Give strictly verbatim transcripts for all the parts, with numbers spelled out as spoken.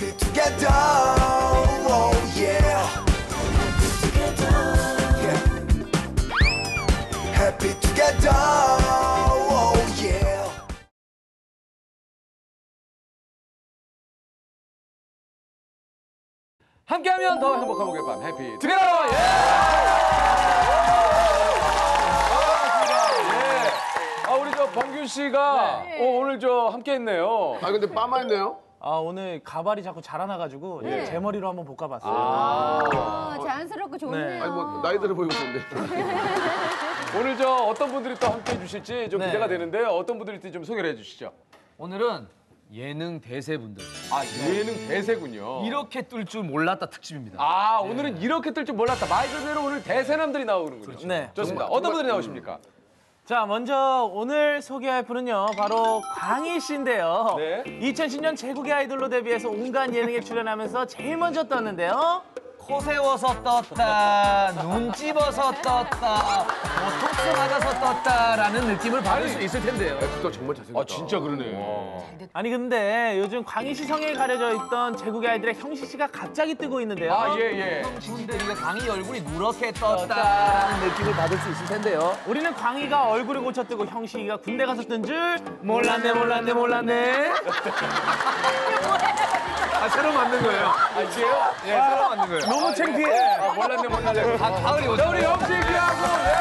Happy together, oh yeah. Happy together, oh yeah. 함께하면 더 행복한 목요일 밤 해피 투게더. 예! 아, 우리 저 범균 씨가 네. 어, 오늘 저 함께했네요. 아 근데 빠마했네요. 아 오늘 가발이 자꾸 자라나가지고 네. 제 머리로 한번 볶아봤어요. 아, 아 자연스럽고 좋네요. 네. 아니 뭐 나이 들어 보이고 좋은데. 오늘 저 어떤 분들이 또 함께해 주실지 좀 네. 기대가 되는데 어떤 분들이 좀 소개를 해주시죠. 오늘은 예능 대세분들. 아 예능 대세군요. 이렇게 뜰 줄 몰랐다 특집입니다. 아 오늘은 이렇게 뜰 줄 몰랐다. 말 그대로 오늘 대세남들이 나오는군요. 그렇죠. 네. 좋습니다. 정말, 어떤 정말, 분들이 나오십니까? 자 먼저 오늘 소개할 분은요 바로 광희 씨인데요. 네. 이천십 년 제국의 아이돌로 데뷔해서 온갖 예능에 출연하면서 제일 먼저 떴는데요. 코 세워서 떴다, 눈 찝어서 떴다, 보톡스 맞아서 떴다라는 느낌을 받을 수 있을 텐데요. 애프터 정말 잘생겼다. 아 진짜 그러네. 아니 근데 요즘 광희 씨 성에 가려져 있던 제국의 아이들의 형식 씨가 갑자기 뜨고 있는데요. 아 예 예. 형신들이가 광희 얼굴이 누렇게 떴다라는 느낌을 받을 수 있을 텐데요. 우리는 광희가 얼굴을 고쳐뜨고 형식이가 군대 가서 뜬 줄 몰랐네 몰랐네 몰랐네. 아 새로 만든 거예요. 아 이게요? 예, 새로 만든 거예요. 너무 창피해. 아 몰랐네 몰랐네. 가, 가을이 오죠. 자 우리 영식이하고 예.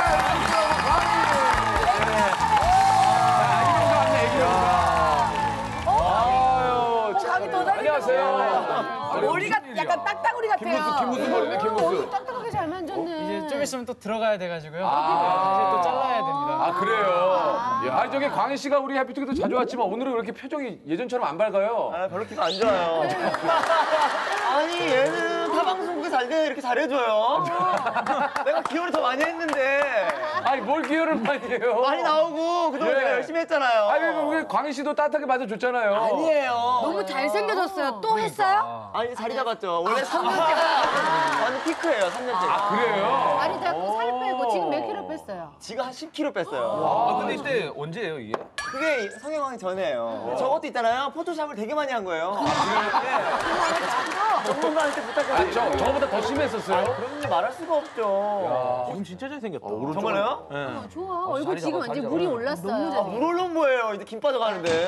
자 애기가 왔네 애기가. 아유 감이 더 달리는 안녕하세요. 머리가 약간 딱따구리 같아요. 김무수 김무수 머리네 김무수. 어, 딱딱하게 잘 만졌네. 이제 좀 있으면 또 들어가야 돼가지고요. 아. 이제 또 잘라야 됩니다. 아 그래요? 야, 아니 저기 광희 씨가 우리 해피투게더 자주 왔지만 오늘은 왜 이렇게 표정이 예전처럼 안 밝아요? 아, 별로 기가 안 좋아요. 아니, 얘는 타방송국에 잘 돼, 이렇게 잘해줘요. 내가 기여를 더 많이 했는데. 아니 뭘 기여를 많이 해요? 많이 나오고, 그동안 예. 내가 열심히 했잖아요. 아니 우리 광희 씨도 따뜻하게 맞아줬잖아요. 아니에요. 너무 잘생겨졌어요. 또 했어요? 아니, 자리 잡았죠. 원래 삼 년째가 완전 피크예요, 삼 년째. 아 그래요? 아니 자꾸 살 빼고 지금 몇 킬로 뺐어요? 지가 한 십 킬로그램 뺐어요. 아, 근데 이때 언제예요, 이게? 그게 성형하기 전에요. 저것도 있잖아요. 포토샵을 되게 많이 한 거예요. 전문가한테 아, 부탁해서. 저, 저보다 더 심했었어요? 그런 일 말할 수가 없죠. 지금 진짜 잘생겼다. 정말요? 네. 아, 좋아. 얼굴 지금 완전 물이 올랐어요. 아, 물 올라온 뭐예요? 이제 김 빠져가는데.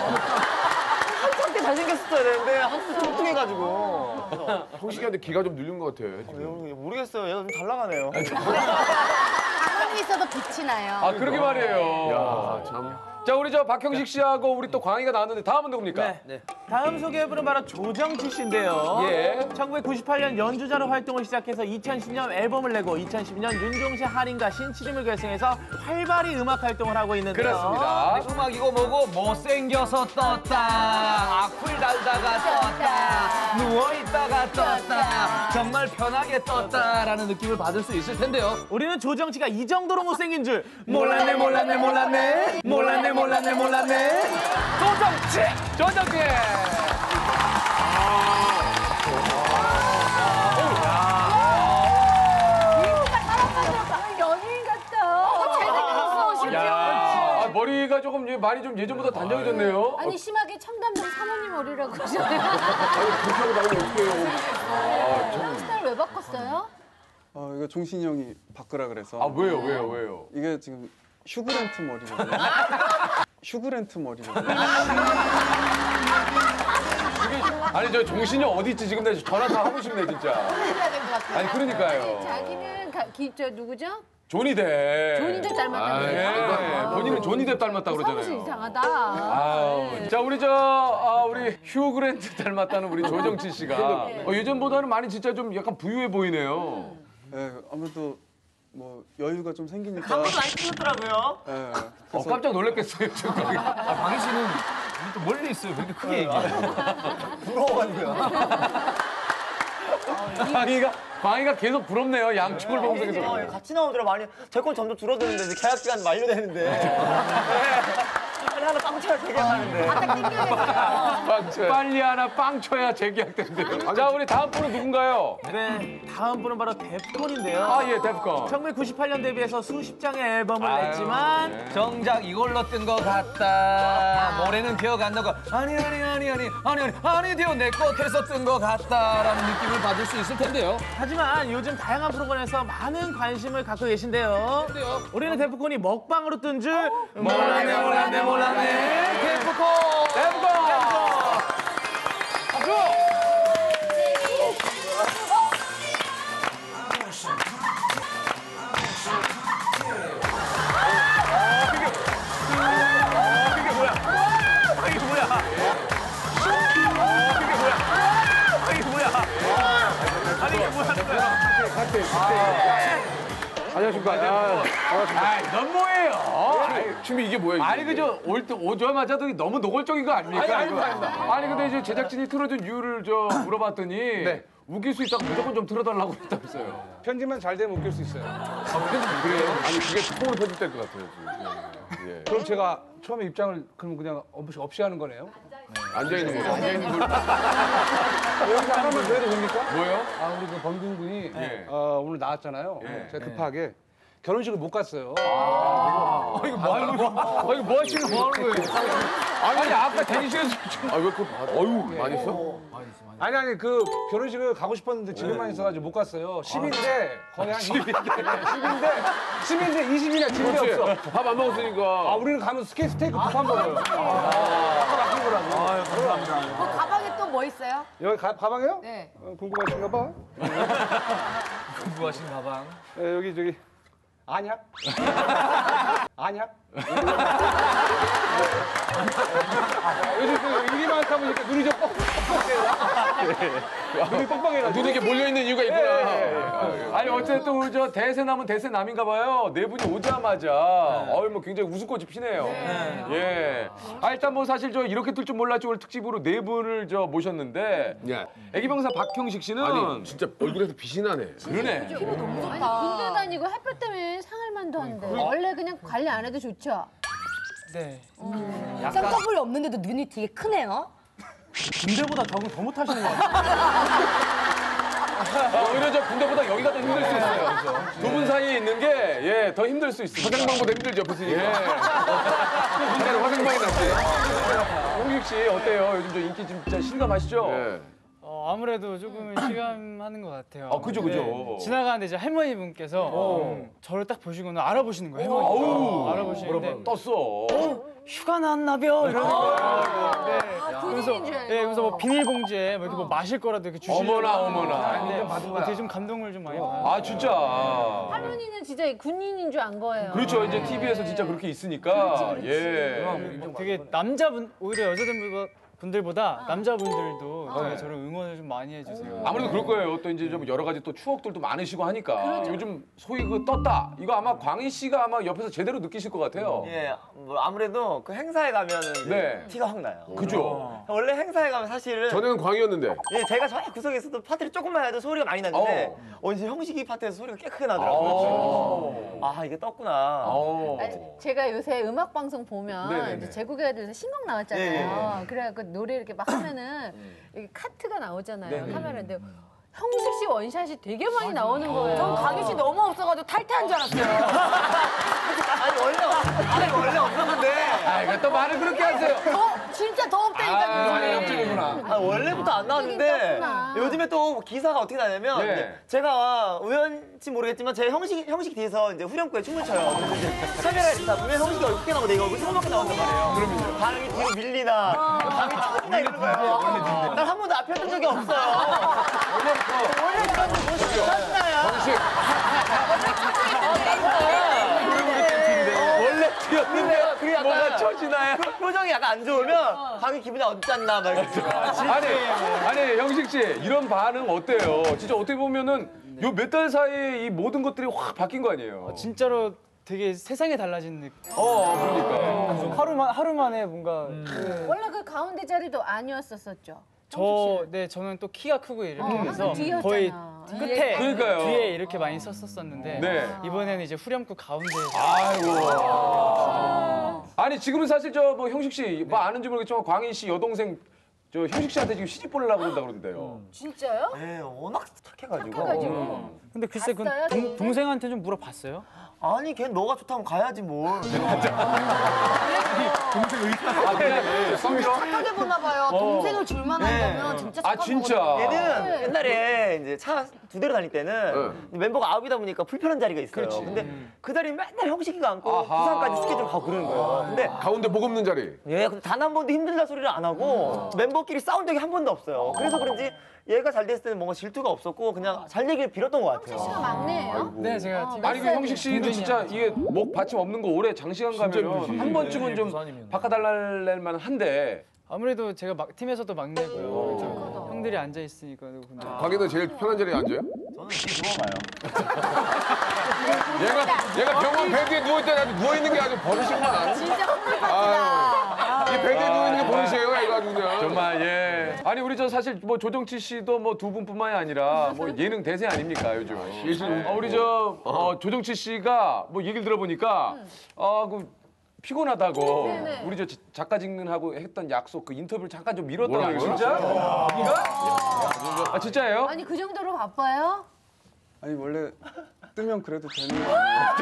한참 때 잘생겼었어야 되는데 한참 뚱뚱해가지고. 형식이한테 기가 좀 눌린 것 같아. 지금. 어, 모르겠어요. 얘가 좀 잘 나가네요. 가만히 있어도 빛이 나요. 아 그러게 말이에요. 야 참. 자 우리 저 박형식 씨하고 우리 또 광희가 나왔는데 다음은 누굽니까? 네. 다음 소개해보는 바로 조정치 씨인데요. 예. 천구백구십팔 년 연주자로 활동을 시작해서 이천십 년 앨범을 내고 이천십이 년 윤종신 할인과 신치림을 결성해서 활발히 음악 활동을 하고 있는데요. 그렇습니다. 음악이고 뭐고 못생겨서 떴다, 악플 달다가 떴다, 누워있다가 떴다, 정말 편하게 떴다라는 느낌을 받을 수 있을 텐데요. 우리는 조정치가 이 정도로 못생긴 줄 몰랐네 몰랐네 몰랐네 몰랐네 몰랐네 몰랐네. 조정치! 조정치! 연예인 같다. 잘생겼어. 심지어. 아, 머리가 조금 예- 많이 좀 예전보다 단정해졌네요. 아니 심하게 청담동 사모님 머리라고 그러잖아요. 그렇게 하고 나오면 어떡해요. 이런 스타일 왜 바꿨어요? 어, 이거 종신이 형이 바꾸라 그래서. 아 왜요 왜요 왜요? 이게 지금 휴그랜트 머리거든요. 휴그랜트 머리거든요. 이게 아니 저 종신이 어디 있지 지금 내 전화 다 하고 싶네 진짜. 해야 될 것 같아요. 아니 그러니까요. 자기는 가, 기, 저 누구죠? 조니뎁. 조니뎁 닮았다는 예. 거예요. 본인은 조니뎁 닮았다 사무실 그러잖아요. 이상하다. 아우. 네. 자 우리 저 아, 우리 휴 그랜트 닮았다는 우리 조정치 씨가 어, 예전보다는 많이 진짜 좀 약간 부유해 보이네요. 네, 아무래도 뭐 여유가 좀 생기니까. 한번 많이 틀렸더라고요. 네, 어, 깜짝 놀랐겠어요 지금. 아, 광희 씨는 또 멀리 있어요. 왜 이렇게 크게 얘기해요? 부러워가지고요. 광희가 광희가 계속 부럽네요. 양쪽을 보면서 계속. 어, 같이 나오더라 많이. 제 건 점점 줄어드는데 이제 계약 기간 만료되는데. 네. 하나 빵 쳐야 재계약하는데. 바짝 땡겨야겠어요. 빨리 하나 빵 쳐야 재계약된대요. 자, 우리 다음 분은 누군가요? 네, 다음 분은 바로 데프콘인데요. 아, 예, 데프콘. 천구백구십팔 년 데뷔해서 수십 장의 앨범을 아유, 냈지만 네. 정작 이걸로 뜬 것 같다. 노래는 기억 안 나고 아니 아니 아니 아니 아니 아니 아니 디오 내 것에서 뜬 것 같다라는 느낌을 받을 수 있을 텐데요. 하지만 요즘 다양한 프로그램에서 많은 관심을 갖고 계신데요. 우리는 데프콘이 먹방으로 뜬 줄 몰랐네 몰랐네 몰랐네 데프콘 데프콘. 박수. 안녕하십니까. 아, 아이, 넌 뭐예요? 아니, 춤이 이게 뭐야? 이게? 아니 그저 올 때 오자마자도 너무 노골적인 거 아닙니까? 아니, 이거? 아닙니다, 아니 근데 이제 제작진이 틀어준 이유를 저 물어봤더니 웃길 수 있다고 무조건 좀 틀어달라고 했다면서요. 편집만 잘 되면 웃길 수 있어요. 그래요? 아니 그게 콩으로 편집될 것 같아요. 지금. 예. 그럼 제가 처음에 입장을 그럼 그냥 없이, 없이 하는 거네요? 앉아 있는 거죠. 앉아 있는 걸. 여기서 하나만 더 해도 됩니까? 뭐요? 아, 우리 그 범균 군이 예. 어, 오늘 나왔잖아요. 예. 제가 급하게 결혼식을 못 갔어요. 아, 이거 뭐 하는 거? 아, 이거 뭐 하시는 뭐 하는 거예요? 아니, 아까 대기실에서 좀. 아왜 그거 봐? 어유 많이 써? 아니 아니 그 결혼식을 가고 싶었는데 집에만 있어가지고 못 갔어요. 십인데 거의 한 십인데 십인데 십인데 이십이나 집에 없어. 밥 안 먹었으니까. 아 우리는 가면 스테이크 스테이크 두 판 먹어요. 아까 막힌 거라고. 아유 감사합니다. 그 가방에 또 뭐 있어요? 여기 가, 가방이요? 네. 어, 궁금하신가 봐. 공부하신 가방. 예, 여기 저기 안약? 안약? 요즘 또 일이 많다 보니까 눈이 좀 뻑뻑해요. 눈이 뻑뻑해요. 눈에 이게 몰려 있는 이유가 있구나. 아니, 어쨌든 우리 저 대세남은 대세남인가 봐요. 네 분이 오자마자, 어이, 뭐 굉장히 웃음꽃이 피네요. 예. 아, 일단 뭐 사실 저 이렇게 뜰 줄 몰랐죠. 오늘 특집으로 네 분을 저 모셨는데. 야, 애기병사 박형식 씨는. 아니 진짜 얼굴에서 빛이 나네. 그러네. 아니 군대 다니고 햇볕 때문에 상할 만도 한데 원래 그냥 관리 안 해도 좋죠? 네. 쌍꺼풀이 없는데도 눈이 되게 크네요. 군대보다 적응 더 못하시는 것 같아요. 아, 오히려 저 군대보다 여기가 더 힘들 수 있어요. 두 분 사이에 있는 게, 예, 더 힘들 수 있습니다. 화생방보다 힘들죠, 없으니까. 예. 군대는 화생방이 낫지. 형식 씨, 어때요? 요즘 저 인기 진짜 실감하시죠? 예. 어, 아무래도 조금 실감하는 것 같아요. 아, 그죠, 그죠. 네, 지나가는데 이제 할머니 분께서 음, 저를 딱 보시고는 알아보시는 거예요. 아우, 할머니가 알아보시는데 떴어. 휴가 나왔나벼 이러는 거예요. 네. 그래서 군인인 줄 알고. 네, 그래서 뭐 비닐봉지에 뭐 이렇게 뭐 마실 거라도 이렇게 주시려고 어머나, 어머나. 하는데 받은 어, 거야. 되게 좀 감동을 좀 많이 받아요. 아, 진짜. 할머니는 진짜 군인인 줄 안 거예요. 그렇죠. 이제 티비에서 진짜 그렇게 있으니까. 예. 뭐 되게 남자분 오히려 여자분들보다 분들보다 남자분들도 되게 저를 응원을 좀 많이 해주세요. 아무래도 그럴 거예요. 또 이제 좀 여러 가지 또 추억들도 많으시고 하니까. 요즘 소위 그 떴다. 이거 아마 광희 씨가 아마 옆에서 제대로 느끼실 것 같아요. 예, 뭐 아무래도 그 행사에 가면은 이제 네. 티가 확 나요. 그죠? 원래 행사에 가면 사실은 전에는 광이었는데. 예, 제가 저 구석에서도 파티를 조금만 해도 소리가 많이 났는데 어, 이제 형식이 파티에서 소리가 꽤 크게 나더라고요. 아, 이게 떴구나. 어. 아니, 제가 요새 음악 방송 보면 네네네. 이제 제국의 아들 신곡 나왔잖아요. 그래갖고 노래 이렇게 막 하면은 이렇게 카트가 나오잖아요. 네네. 카메라인데 형식 씨 원샷이 되게 많이 나오는 거예요. 전 강희 씨 너무 없어가지고 탈퇴한 줄 알았어요. 아니 원래 없- 아니 원래 없었는데. 아, 이거 또 말을 그렇게 하세요. 더 진짜 더 없다니까. 아, 그게. 역적이구나. 아, 원래부터 안 나왔는데 떴구나. 요즘에 또 기사가 어떻게 나냐면 네. 이제 제가 우연치 모르겠지만 제 형식 형식 뒤에서 이제 후렴구에 춤을 춰요. 그래서 이제 카메라에 잡으면 형식이 얼굴 크게 나오고 내 얼굴 조그맣게 나온단 말이에요. 그러면 방이 뒤로 밀리나 방이 쳐진다 이러는 거예요. 난 한 번도 앞에 했던 적이 없어요. 원래 그런 거 보시죠. 짜증나요. 원래 뛰었는데 그게 약간 뭐가 처지나요? 표- 표정이 약간 안 좋으면 방이 기분이 어쩌나 막 이렇게. 아니, 아니, 형식 씨, 이런 반응 어때요? 진짜 어떻게 보면은 요 몇 달 사이에 이 모든 것들이 확 바뀐 거 아니에요? 진짜로 되게 세상이 달라진 느낌. 어, 그러니까. 하루만 하루 만에 뭔가 네. 원래 그 가운데 자리도 아니었었었죠. 저, 네, 저는 또 키가 크고 이렇게 어, 해서 항상 뒤였잖아. 거의 끝에 그러니까요. 뒤에 이렇게 많이 섰었었는데 네. 이번에는 이제 후렴구 가운데에서 아이고. 아, 아니 지금은 사실 저 뭐 형식 씨 뭐 아는지 모르겠지만 광희 씨 여동생 저 형식 씨한테 지금 시집 보내려고 그런다 그러는데요. 진짜요? 네, 워낙 착해가지고. 착해가지고. 근데 글쎄 그 봤어요, 동, 동생? 동생한테 좀 물어봤어요? 아니 걔 너가 좋다면 가야지 뭘. 착하게 보나 봐요. 동생을 줄만 한다면 진짜 아 착하게 진짜. 보거든요. 얘는 옛날에 이제 차 두 대로 다닐 때는 멤버가 아홉이다 보니까 불편한 자리가 있어요. 근데 그 자리 맨날 형식이가 앉고 아하. 부산까지 스케줄 가고 그러는 거예요. 근데 가운데 목 없는 자리. 예, 근데 단 한 번도 힘들다 소리를 안 하고 멤버끼리 싸운 적이 한 번도 없어요. 그래서 그런지 얘가 잘 됐을 때는 뭔가 질투가 없었고 그냥 잘 되길 빌었던 것 같아요. 씨가 막내예요? 네, 제가 팀 아니 그 형식 씨도 진짜 이게 목 받침 없는 거 오래 장시간 가면 한 번쯤은 좀 바꿔달랄만 한데. 아무래도 제가 막, 팀에서도 막내고요. 좀 형들이 앉아 있으니까 근데 광희는 제일 편한 자리에 앉아요? 저는 뒤에 누워가요. 얘가 얘가 병원 베드에 누워 있다 아주 누워 있는 게 아주 버릇이구만. 진짜 홈플 이 베드에 누워 있는 게 버릇이에요, 이거 아주 그냥. 정말 예. 아니 우리 저 사실 뭐 조정치 씨도 뭐 두 분뿐만이 아니라 뭐 예능 대세 아닙니까 요즘. 어, 우리 저 어, 조정치 씨가 뭐 얘기를 들어보니까 어그 피곤하다고 네네. 우리 저 작가 직능하고 했던 약속 그 인터뷰를 잠깐 좀 미뤘다고 뭐라고요? 진짜? 아 진짜예요? 아니 그 정도로 바빠요? 아니 원래 뜨면 그래도 되는 거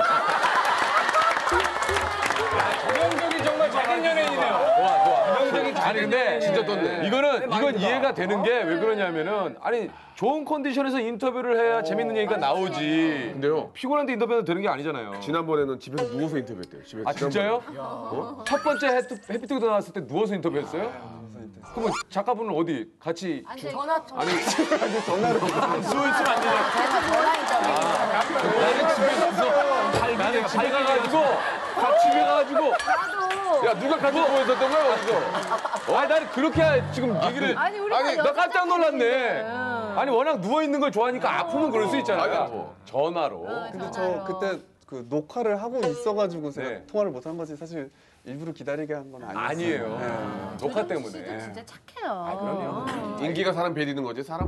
정영석이 정말 작은 연예인이네요. 좋아 좋아. 정영석이 아니 근데 진짜 떴네. 이거는 이건 이해가 되는 게 왜 그러냐면은 아니 좋은 컨디션에서 인터뷰를 해야 재밌는 얘기가 나오지. 근데요. 피곤한데 인터뷰는 되는 게 아니잖아요. 지난번에는 집에서 누워서 인터뷰했대요. 집에서. 아 진짜요? 어? 첫 번째 해피투게더 나왔을 때 누워서 인터뷰했어요? 그러면 작가분은 어디 같이 아니 전화 전화. 아니 전화로 누워 있으면 안 되냐? 제가 전화 있잖아요. 나는 집에 가서 나는 집에 가가지고 다 집에 가가지고 나도. 야, 누가 같이 누워 있었던 거야, 어디서? 아니 나는 그렇게 지금 얘기를 아니 우리가 아니 나 깜짝 놀랐네. 여자잖아요. 아니 워낙 누워 있는 걸 좋아하니까 아프면 그럴 수 있잖아요. 아니, 뭐. 전화로. 근데 전화로. 저 그때 그 녹화를 하고 있어가지고 제가 네. 통화를 못 한 거지 사실 일부러 기다리게 한 건 아니었어요. 아니에요. 네. 녹화 조정치 씨도 때문에. 진짜 착해요. 아, 그럼요. 인기가 사람 베리는 거지, 사람.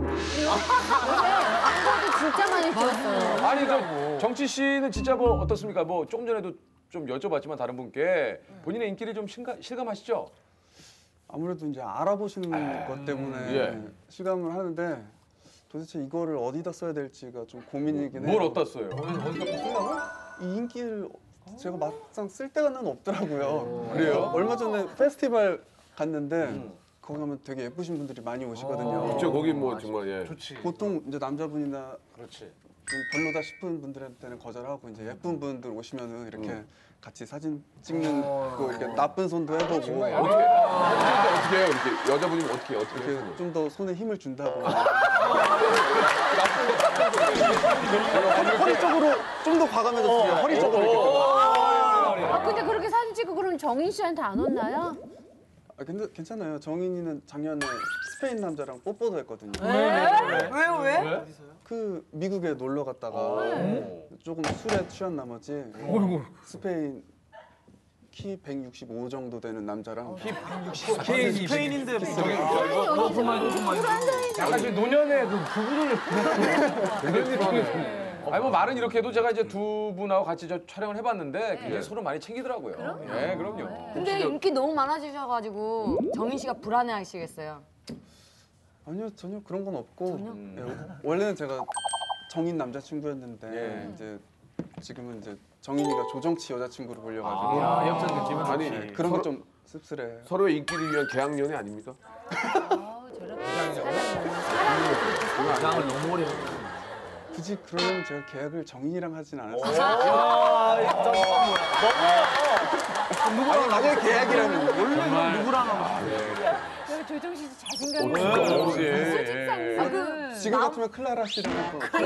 광고도 진짜 많이 찍었어요. 아니 저 정치 씨는 진짜 뭐 어떻습니까? 뭐 조금 전에도 좀 여쭤봤지만 다른 분께 본인의 인기를 좀 실감, 실감하시죠? 아무래도 이제 알아보시는 것 때문에 예. 실감을 하는데 도대체 이거를 어디다 써야 될지가 좀 고민이긴 해요. 뭘 어디다 써요? 이 인기를 제가 막상 쓸 데가는 없더라고요. 그래요? 얼마 전에 페스티벌 갔는데 거기 가면 되게 예쁘신 분들이 많이 오시거든요. 저 거기 뭐 정말 예. 보통 이제 남자분이나 그렇지. 좀 별로다 싶은 분들한테는 거절하고 이제 예쁜 분들 오시면은 이렇게 같이 사진 찍는 거 이렇게 나쁜 손도 해보고 어떻게 어떻게 해요? 이렇게 여자분이면 어떻게 해요? 어떻게 해요? 좀 더 손에 힘을 준다고 허리 쪽으로 좀 더 과감해졌어요. 허리 쪽으로 이렇게. 아 근데 그렇게 사진 찍고 그럼 정인 씨한테 안 혼나요? 아 근데 괜찮아요. 정인이는 작년에 스페인 남자랑 뽀뽀도 했거든요. 왜요 왜? 그 미국에 놀러 갔다가 조금 술에 취한 나머지 스페인 키 백육십오 정도 되는 남자랑 스페인인데 약간 지금 노년의 그 부부를 아니 뭐 말은 이렇게 해도 제가 이제 두 분하고 같이 저 촬영을 해봤는데 굉장히 서로 많이 챙기더라고요. 예, 그럼요. 근데 인기 너무 많아지셔가지고 정인 씨가 불안해하시겠어요. 아니요 전혀 그런 건 없고 예, 원래는 제가 정인 남자친구였는데 예. 이제 지금은 이제 정인이가 조정치 여자친구로 불려가지고 아, 엽전 느낌은 아니 네, 그런 게 좀 씁쓸해요. 서로의 인기를 위한 계약연애 아닙니까? 굳이 그러려면 제가 계약을 정인이랑 하진 않았어요. 아니 만약에 계약이라면 정말 조정 씨 어, 잘생겼네요. 예. 아, 그 지금 같으면 클라라 씨랑 할 거.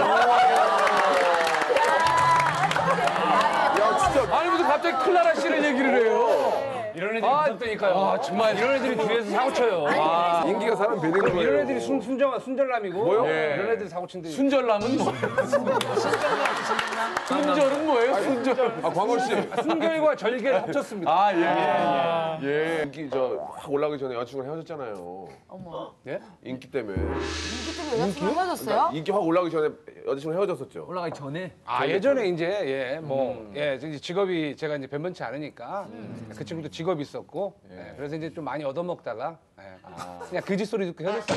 야 진짜 아니 무슨 갑자기 클라라 씨를 얘기를 해요. 이런 애들이 무섭다니까요. 아 정말 이런 애들이 뒤에서 사고 쳐요. 아, 인기가 사람 베리는 거예요. 이런 애들이 순, 순정, 순절남이고 뭐요? 이런 애들이 사고 친데 순절남은 뭐예요? 순절은 뭐예요? 순절. 아, 광호 씨. 순결과 절개를 합쳤습니다. 아 예. 예. 예. 인기 저확 올라가기 전에 여자친구랑 헤어졌잖아요. 어머. 예? 인기 때문에. 인기 때문에 여자친구 헤어졌어요? 인기 확 올라가기 전에 여자친구랑 헤어졌었죠. 올라가기 전에 아 예전에 이제 예 뭐 예 직업이 제가 이제 변변치 않으니까 그 친구도 직업이 있었고 예, 그래서 이제 좀 많이 얻어먹다가 예, 그냥 거짓 소리 듣고 헤어졌어요.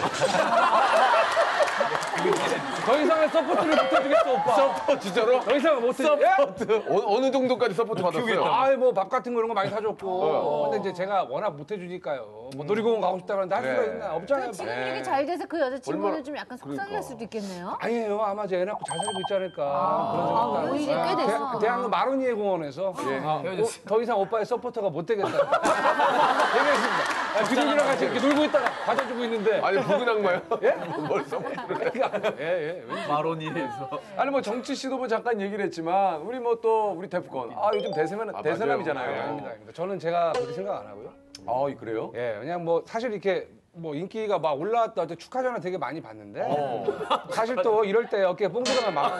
더 이상은 서포트를 못해주겠어 오빠. 서포트 진짜로? 더 이상은 못해. 서포트. 어, 어느 정도까지 서포트 받았어요? 아이 뭐 밥 같은 거 이런 거 많이 사줬고. 근데 이제 제가 워낙 못해주니까요. 뭐 놀이공원 가고 싶다 그러는데 할 수가 그래. 있나? 없잖아요. 지금 네. 이렇게 잘 돼서 그 여자친구는 얼마나- 좀 약간 속상할 수도 있겠네요. 아니에요. 아마 제 애 낳고 잘 살고 있지 않을까. 그런 아, 생각도 하고. 오히려 꽤 됐어. 대- 대학로 마로니에 공원에서 아, 어, 더 이상 오빠의 서포터가 못 되겠다. 얘기했습니다. 아, 그들이랑 같이 이렇게 놀고 있다가 받아주고 있는데. 아니 붉은 악마요? 예? 뭘 서포트를 해? 예, 예. 왠지. 마로니에서. 아니 뭐 정치 씨도 뭐 잠깐 얘기를 했지만 우리 뭐 또 우리 데프콘 아 요즘 대세면 아, 대세남이잖아요. 맞아요. 아닙니다, 아닙니다. 저는 제가 그렇게 생각 안 하고요. 아 그래요? 예, 그냥 뭐 사실 이렇게 뭐 인기가 막 올라왔다 할 때 축하 전화 되게 많이 받는데 어. 사실 또 이럴 때 어깨에 뽕 들어가면 망하는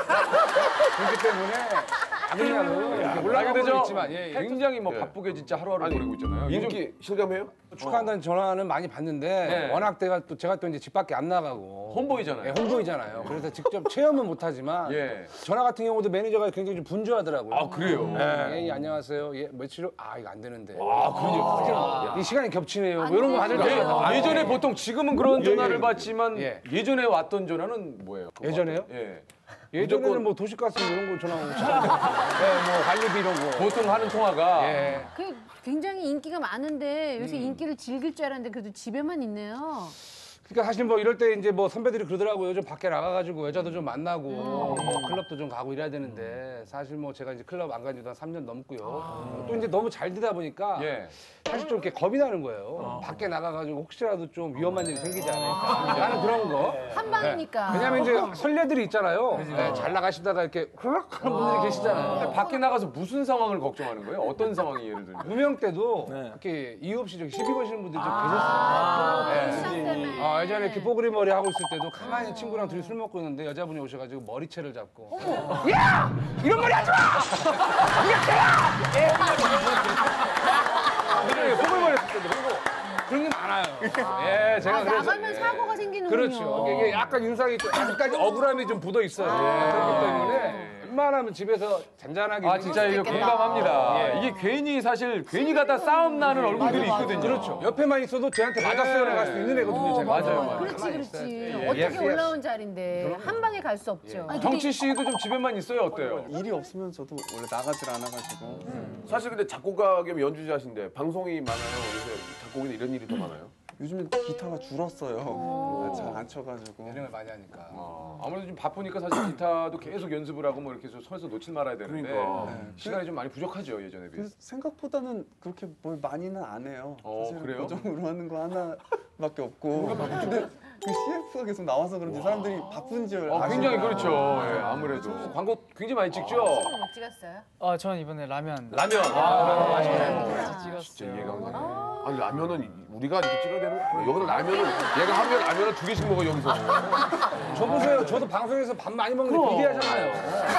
그렇기 때문에 그냥 이렇게 아니 올라가고 근데 저 있지만 예, 예. 굉장히 뭐 예. 바쁘게 진짜 하루하루 아니, 보내고 있잖아요. 요즘 인기 실감해요? 축하한다는 전화는 많이 받는데 네. 워낙 제가 또 제가 또 이제 집 밖에 안 나가고 홈보이잖아요. 예, 홈보이잖아요. 그래서 직접 체험은 못하지만 예. 전화 같은 경우도 매니저가 굉장히 좀 분주하더라고요. 아 그래요? 예, 예, 안녕하세요. 예, 며칠 후? 아 이거 안 되는데. 아 그러니까. 이 시간이 겹치네요. 뭐 이런 거 받을 때 예, 예전에 보통 지금은 그런 전화를 받지만 예. 예전에 왔던 전화는 뭐예요? 예전에요? 예. 예전에는 무조건- 뭐 도시가스 이런 거 전화 오고 예, 뭐 관리비 이런 거. 보통 하는 통화가 예. 그 굉장히 인기가 많은데 요새 인기를 즐길 줄 알았는데 그래도 집에만 있네요. 그러니까 사실 뭐 이럴 때 이제 뭐 선배들이 그러더라고요. 좀 밖에 나가가지고 여자도 좀 만나고 뭐 클럽도 좀 가고 이래야 되는데 사실 뭐 제가 이제 클럽 안 간 지도 한 삼 년 넘고요. 또 이제 너무 잘 되다 보니까 예. 사실 좀 이렇게 겁이 나는 거예요. 밖에 나가가지고 혹시라도 좀 위험한 일이 생기지 않을까 하는 그런 거. 한 방이니까. 왜냐면 이제 선례들이 있잖아요. 네, 잘 나가시다가 이렇게 훌럭 하는 분들이 계시잖아요. 근데 밖에 나가서 무슨 상황을 걱정하는 거예요? 어떤 상황이 예를 들면? 무명 때도 이렇게 이유 없이 저기 시비 거시는 분들이 좀 아, 계셨어요. 그 시장 때문에. 아, 예전에 이렇게 뽀글이 머리 하고 있을 때도 가만히 친구랑 둘이 술 먹고 있는데 여자분이 오셔가지고 머리채를 잡고 야! 이런 머리 하지 마! 이게 죄야! 뽀글이 머리 했을 때도 그리고 그런 게 많아요. 예, 제가 아, 그래서 나가면 사고가 생기는군요. 그렇죠. 이게 약간 인상이 좀 아직까지 억울함이 좀 묻어 있어요. 그렇기 때문에 웬만하면 집에서 잔잔하게. 아 진짜 이거 공감합니다. 예. 이게 괜히 사실 괜히 가다 싸움 나는 얼굴들이 있거든요. 그렇죠. 옆에만 있어도 쟤한테 맞았어요 라고 할 수 있는 애거든요. 제가. 맞아요, 맞아요. 그렇지, 가만히 그렇지. 있어야지. 어떻게 예스, 예스. 올라온 자리인데 한 방에 갈 수 없죠. 아니, 근데 정치 씨도 좀 집에만 있어요 어때요? 일이 없으면 저도 원래 나가질 않아가지고 사실 근데 작곡가 겸 연주자신데 방송이 많아요. 요새 작곡이나 이런 일이 더 많아요. 요즘엔 기타가 줄었어요. 잘 안 쳐가지고. 여행을 많이 하니까. 아, 아무래도 좀 바쁘니까 사실 기타도 계속 연습을 하고 뭐 이렇게 손에서 놓칠 말아야 되는데 그러니까. 네. 시간이 좀 많이 부족하죠 예전에 비해서. 그래서 생각보다는 그렇게 뭘 많이는 안 해요. 어, 사실 그래요? 고정으로 하는 거 하나밖에 없고. 근데 그 씨에프가 계속 나와서 그런지 사람들이 바쁜 줄 어, 아시나? 굉장히 그렇죠. 예, 아무래도 광고 굉장히 많이 찍죠. 지금 못 찍었어요? 아, 전 이번에 라면 라면. 아, 맛있네. 찍었어요. 진짜 이해가 안 가네. 아니 라면은 우리가 이렇게 찍어야 되는 거야. 여기는 라면은 얘가 하루에 라면을 두 개씩 먹어 여기서. 저 보세요. 저도 방송에서 밥 많이 먹는데 비리하잖아요.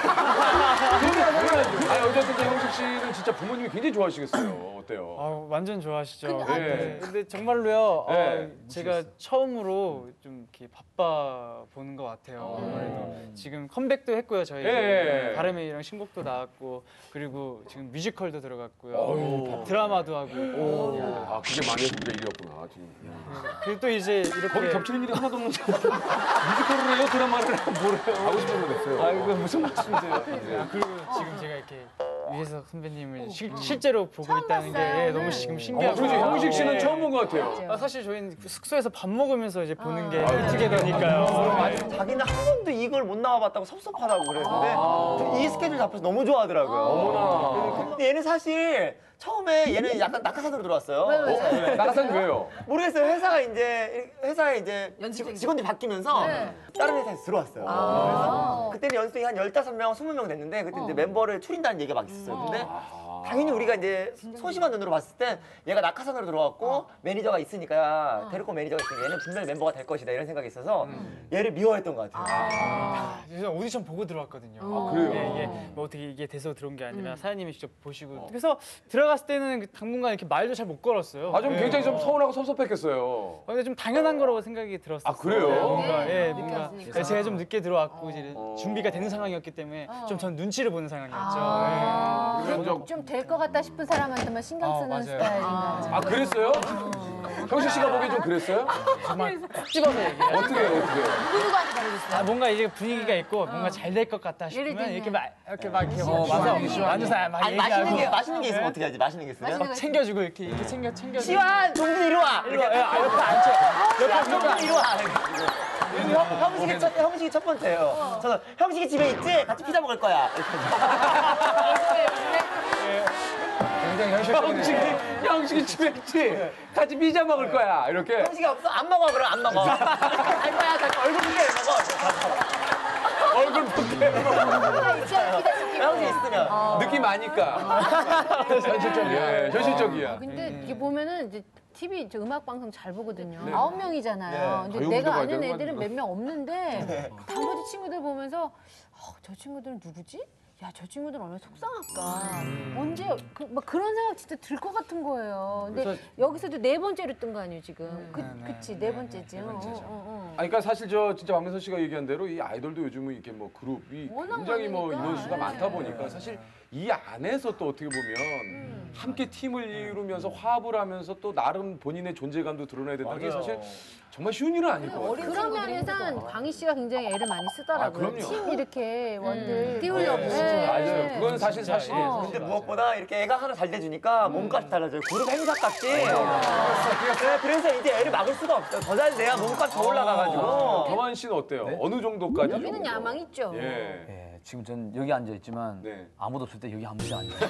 아니 어쨌든 이제 형식 씨는 진짜 부모님이 굉장히 좋아하시겠어요. 어때요? 아, 완전 좋아하시죠. 근데, 아, 네. 근데 정말로요. 네. 어, 제가 처음으로 좀 이렇게 바빠 보는 것 같아요. 아무래도 지금 컴백도 했고요. 저희 예. 바람의이랑 신곡도 나왔고 그리고 지금 뮤지컬도 들어갔고요. 드라마도 하고. 아 그게 많이 해서 우리가 일이었구나 지금. 그리고 또 이제 이렇게 거기 겹치는 일이 하나도 없는데 뮤지컬을 해요? 드라마를 해요? 뭘 해요? 하고 싶은 거 됐어요. 아 이거 무슨 말씀이세요? 그리고 지금 제가 이렇게 위에서 선배님을 실, 실제로 보고 있다는 게 예, 너무 지금 어, 신기하고. 그렇지 형식 씨는 예. 처음 본 것 같아요. 아, 사실 저희는 숙소에서 밥 먹으면서 이제 보는 게 아, 투게더니까요. 자기는 한 번도 이걸 못 나와봤다고 섭섭하다고 그랬는데 이 스케줄 잡혀서 너무 좋아하더라고요. 어머나. 근데 얘는 사실 처음에 얘는 약간 낙하산으로 들어왔어요. 왜, 왜, 왜? 나가산 왜요? 모르겠어요. 회사가 이제 회사에 이제 직- 직원들이 바뀌면서 네. 다른 회사에서 들어왔어요. 그래서 그때는 연습생이 한 열다섯 명, 스무 명 됐는데 그때 이제 멤버를 추린다는 얘기가 막 있었어요. 근데 당연히 우리가 이제 소심한 눈으로 봤을 땐 얘가 낙하산으로 들어왔고 매니저가 있으니까 데리고 매니저가 있으니까 얘는 분명히 멤버가 될 것이다 이런 생각이 있어서 얘를 미워했던 것 같아요. 그래서 오디션 보고 들어왔거든요. 아, 그래요? 예, 이게 뭐 어떻게 이게 돼서 들어온 게 아니라 사장님이 직접 보시고 그래서 들어갔을 때는 그 당분간 이렇게 말도 잘 못 걸었어요. 아 좀 예. 굉장히 좀 서운하고 섭섭했겠어요. 어, 근데 좀 당연한 거라고 생각이 들었어요. 아, 그래요? 뭔가 예, 뭔가 느꼈으니까. 예, 제가 좀 늦게 들어왔고 이제 어. 준비가 되는 상황이었기 때문에 좀 전 눈치를 보는 상황이었죠. 아. 예. 그럼 좀 좀 될 것 같다 싶은 사람한테만 신경 쓰는 맞아요. 스타일인가. 아 그랬어요? 형식 씨가 보기엔 좀 그랬어요? 정말 콕 집어서 얘기해요. 어떻게 해요? 어떻게 해요? 누구누구한테 다르겠어요? 아, 뭔가 이제 분위기가 있고 뭔가 잘 될 것 같다 예를 싶으면 들면. 이렇게 막 이렇게 막 이렇게 어, 와서 앉아서 막 아니 맛있는 게 얘기하고 맛있는 게 있으면 어떻게 하지? 맛있는 게 있으면? 막 챙겨주고 이렇게 이렇게 챙겨 챙겨주고. 시완 동준 이리 와. 이리 와. 아, 옆에 앉혀. 옆에 동준 앉혀. 이리 와. 형, 형식이 첫 형식이 첫 번째예요. 저는 형식이 집에 있지? 같이 피자 먹을 거야. 굉장히 현실적이네. 형식이 형식이 집에 있지? 같이 피자 먹을 거야 이렇게. 형식이 없어? 안 먹어 그럼 안 먹어. 갈 거야 갈 거야. 얼굴 보게 먹어. 얼굴 볼게. 형식 있으면. 느낌 아니까. 현실적이야. 예, 현실적이야. 근데 이게 보면은 이제 티비 저 음악 방송 잘 보거든요. 네. 아홉 명이잖아요. 근데 자유 내가 분배가 아는 되는 애들은 거 몇 명 없는데 나머지 친구들 보면서 어, 저 친구들은 누구지? 야, 저 친구들 얼마나 속상할까. 언제 그, 막 그런 생각 진짜 들 것 같은 거예요. 근데 그래서- 여기서도 네 번째로 뜬 거 아니에요 지금? 그, 네, 네, 그치 네, 네 네, 번째지. 네 어, 번째죠. 어, 어. 아, 그러니까 사실 저 진짜 박명선 씨가 얘기한 대로 이 아이돌도 요즘은 이렇게 뭐 그룹이 워낙 굉장히 뭐 많으니까. 인원수가 네. 많다 보니까 사실 이 안에서 또 어떻게 보면 함께 팀을 이루면서 화합을 하면서 또 나름 본인의 존재감도 드러내야 된다는 게 사실 정말 쉬운 일은 아닐 것 같아요. 그런 면에선 광희 씨가 굉장히 애를 많이 쓰더라고요. 아, 그럼요. 팀 이렇게 원들 네, 띄우려고. 맞아요. 그건 사실 사실이에요. 어. 근데 무엇보다 이렇게 애가 하나 잘 돼주니까 몸값이 달라져요. 그룹 행사값이. 네, 그래서 이제 애를 막을 수가 없어요. 더 잘 돼야 몸값이 더 올라가가지고. 경환 씨는 어때요? 어느 정도까지? 여기는 정도? 야망 있죠. 예. 예, 지금 전 여기 앉아 있지만 네. 아무도 없을 때 여기 한 분이 앉아.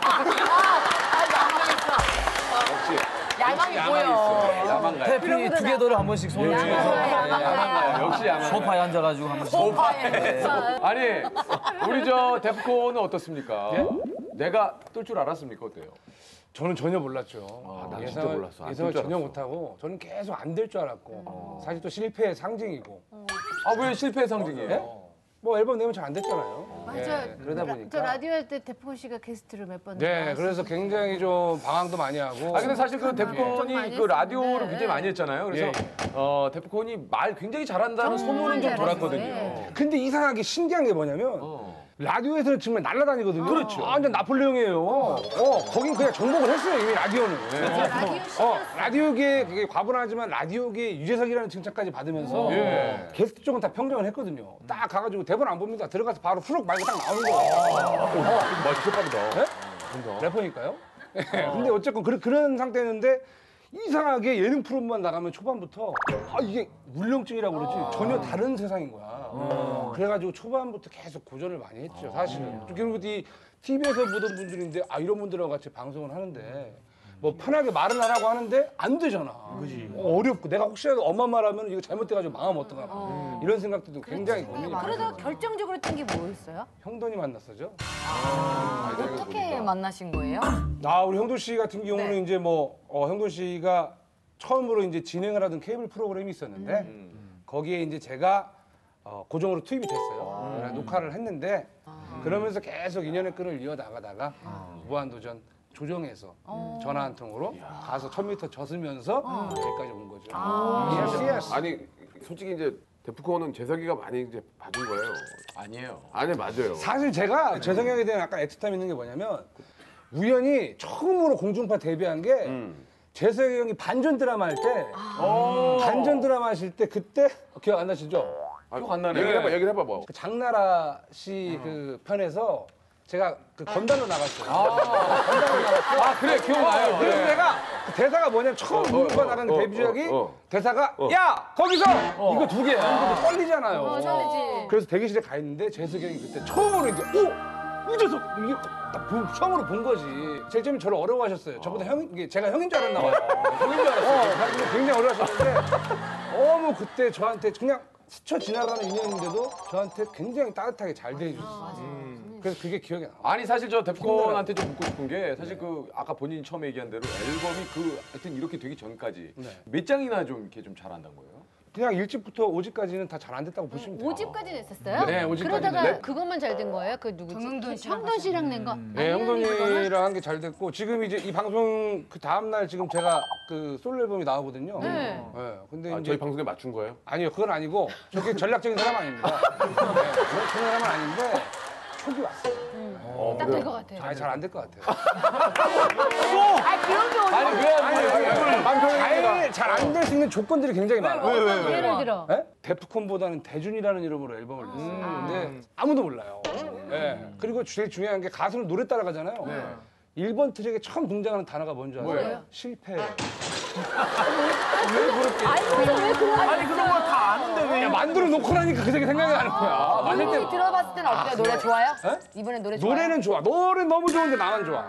역시 야망이 야망이 있어. 야망 가요. 태핑이 두 개도를 한 번씩 손을 예. 쥐면서 야망 야망 가요. 역시 야망 가요. 소파에 앉아가지고 한 번씩. 소파에. 아니 우리 저 데프콘은 어떻습니까? 내가 뜰 줄 알았습니까? 어때요? 저는 전혀 몰랐죠. 아, 나 예상을- 진짜 몰랐어. 안 예상을 뜰줄 전혀 알았어. 못하고 저는 계속 안 될 줄 알았고 사실 또 실패의 상징이고 아 왜 실패의 상징이에요? 예? 뭐 앨범 내면 잘 안 됐잖아요. 맞아요. 예, 그러다 라- 보니까. 저 라디오 할 때 대포 씨가 게스트로 몇 번. 네, 나왔어요. 그래서 굉장히 좀 방황도 많이 하고. 아 근데 사실 그 좀 데프콘이 많이 그 라디오를 했었는데. 굉장히 많이 했잖아요. 그래서 예, 어 데프콘이 말 굉장히 잘한다는 정말 소문은 좀 잘했어요. 돌았거든요. 네. 근데 이상하게 신기한 게 뭐냐면 어. 라디오에서는 정말 날아다니거든요. 그렇죠. 완전 나폴레옹이에요. 어, 거긴 그냥 정복을 했어요, 이미 라디오는. 라디오 씨. 어, 라디오계 그게 과분하지만 라디오계 유재석이라는 칭찬까지 받으면서 예. 게스트 쪽은 다 평정을 했거든요. 딱 가가지고 대본 안 봅니다. 들어가서 바로 후룩 말고 딱 나오는 거예요. 멋있게 빠르다. 네? 래퍼니까요. 근데 어쨌건 그런, 그런 상태였는데 이상하게 예능 프로만 나가면 초반부터 아 이게 물렁증이라고 그러지 전혀 다른 세상인 거야. 그래가지고 초반부터 계속 고전을 많이 했죠, 사실은. 그리고 이 티비에서 보던 분들인데 아 이런 분들하고 같이 방송을 하는데 뭐 편하게 말은 하라고 하는데 안 되잖아. 그지. 어렵고 내가 혹시라도 엄마 말하면 이거 잘못돼가지고 망하면 어떡하나. 이런 생각들도 굉장히 고민이 많아요. 그러다가 결정적으로 뜬 게 뭐였어요? 형돈이 만났었죠. 어떻게 만나신 거예요? 아 우리 형돈 씨 같은 경우는 네. 이제 뭐 어, 형돈 씨가 처음으로 이제 진행을 하던 케이블 프로그램이 있었는데 거기에 이제 제가 어, 고정으로 투입이 됐어요. 그래서 녹화를 했는데 그러면서 계속 인연의 끈을 이어 나가다가 무한도전 조정에서 전화 한 통으로 가서 천 미터 젖으면서 여기까지 온 거죠. 예스 예스. 아니 솔직히 이제 데프콘은 재석이가 많이 이제 봐준 거예요. 아니에요. 아니 맞아요. 사실 제가 재성형에 대한 약간 애틋함이 있는 게 뭐냐면 우연히 처음으로 공중파 데뷔한 게 음. 재석이 형이 반전 드라마 할 때 반전 드라마 하실 때 그때 기억 안 나시죠? 기억 안 나네. 얘기를 해봐, 얘기를 해봐 뭐. 그 장나라 씨 그 편에서 제가 그 건달로 나갔어요. 건달로 나갔어. 아 그래 기억나요. 그래서 네. 내가 그 대사가 뭐냐면 처음 공중파 어, 나가는 어, 데뷔작이 어, 어. 대사가 어. 야 거기서 이거 두 개야. 이거 떨리잖아요. 어, 설레지. 그래서 대기실에 가 있는데 재석이 형이 그때 처음으로 이제 오 이재석 이게 딱 보- 처음으로 본 거지. 제일 처음에 저를 어려워하셨어요. 저보다 형 이게 제가 형인 줄 알았나 봐요. 형인 줄 알았어요. 굉장히 어려워하셨는데 너무 그때 저한테 그냥 스쳐 지나가는 인연인데도 저한테 굉장히 따뜻하게 잘 대해주셨어요. 그래서 그게 기억이 나. 아니 사실 저 데프콘한테 좀 묻고 싶은 게 사실 그 아까 본인이 처음에 얘기한 대로 앨범이 그 하여튼 이렇게 되기 전까지 네. 몇 장이나 좀 이렇게 좀 잘한다는 거예요? 그냥 일 집부터 오 집까지는 다 잘 안 됐다고 보시면 돼요. 오 집까지 냈었어요? 네, 오 집까지 그러다가 냈- 그것만 잘 된 거예요? 그 누구지? 정영돈 씨랑 형돈 씨랑 낸 거? 네, 아니면 이거는? 형돈이랑 한 게 잘 됐고 지금 이제 이 방송 그 다음 날 지금 제가 그 솔로 앨범이 나오거든요. 네. 네, 근데 아, 이제 저희 방송에 맞춘 거예요? 아니요, 그건 아니고 저게 전략적인 사람 아닙니다. 네, 그런 그런 사람은 아닌데 촉이 왔어요. 어, 딱 될 것 같아. 아니 잘 안 될 것 같아요. 아 그런 게 어디? 아니 왜안 잘 안 될 수 있는 조건들이 굉장히 많아요. 예를 들어. 네? 데프콘보다는 대준이라는 이름으로 앨범을 냈어요. 근데 아무도 몰라요. 네. 그리고 제일 중요한 게 가수는 노래 따라가잖아요. 일 번 트랙에 처음 등장하는 단어가 뭔지 아세요? 뭐예요? 실패. 왜 그렇게? 아니 그래서 왜 그런? 아니 그런 걸 다 아는데 왜? 야, 만들어 놓고 나니까 그 생각이 나는 거야. 만들 때 이분이 들어봤을 때는 어때요? 노래 좋아요? 이번에 노래 좋아요? 노래는 좋아. 노래는 너무 좋은데 나만 좋아.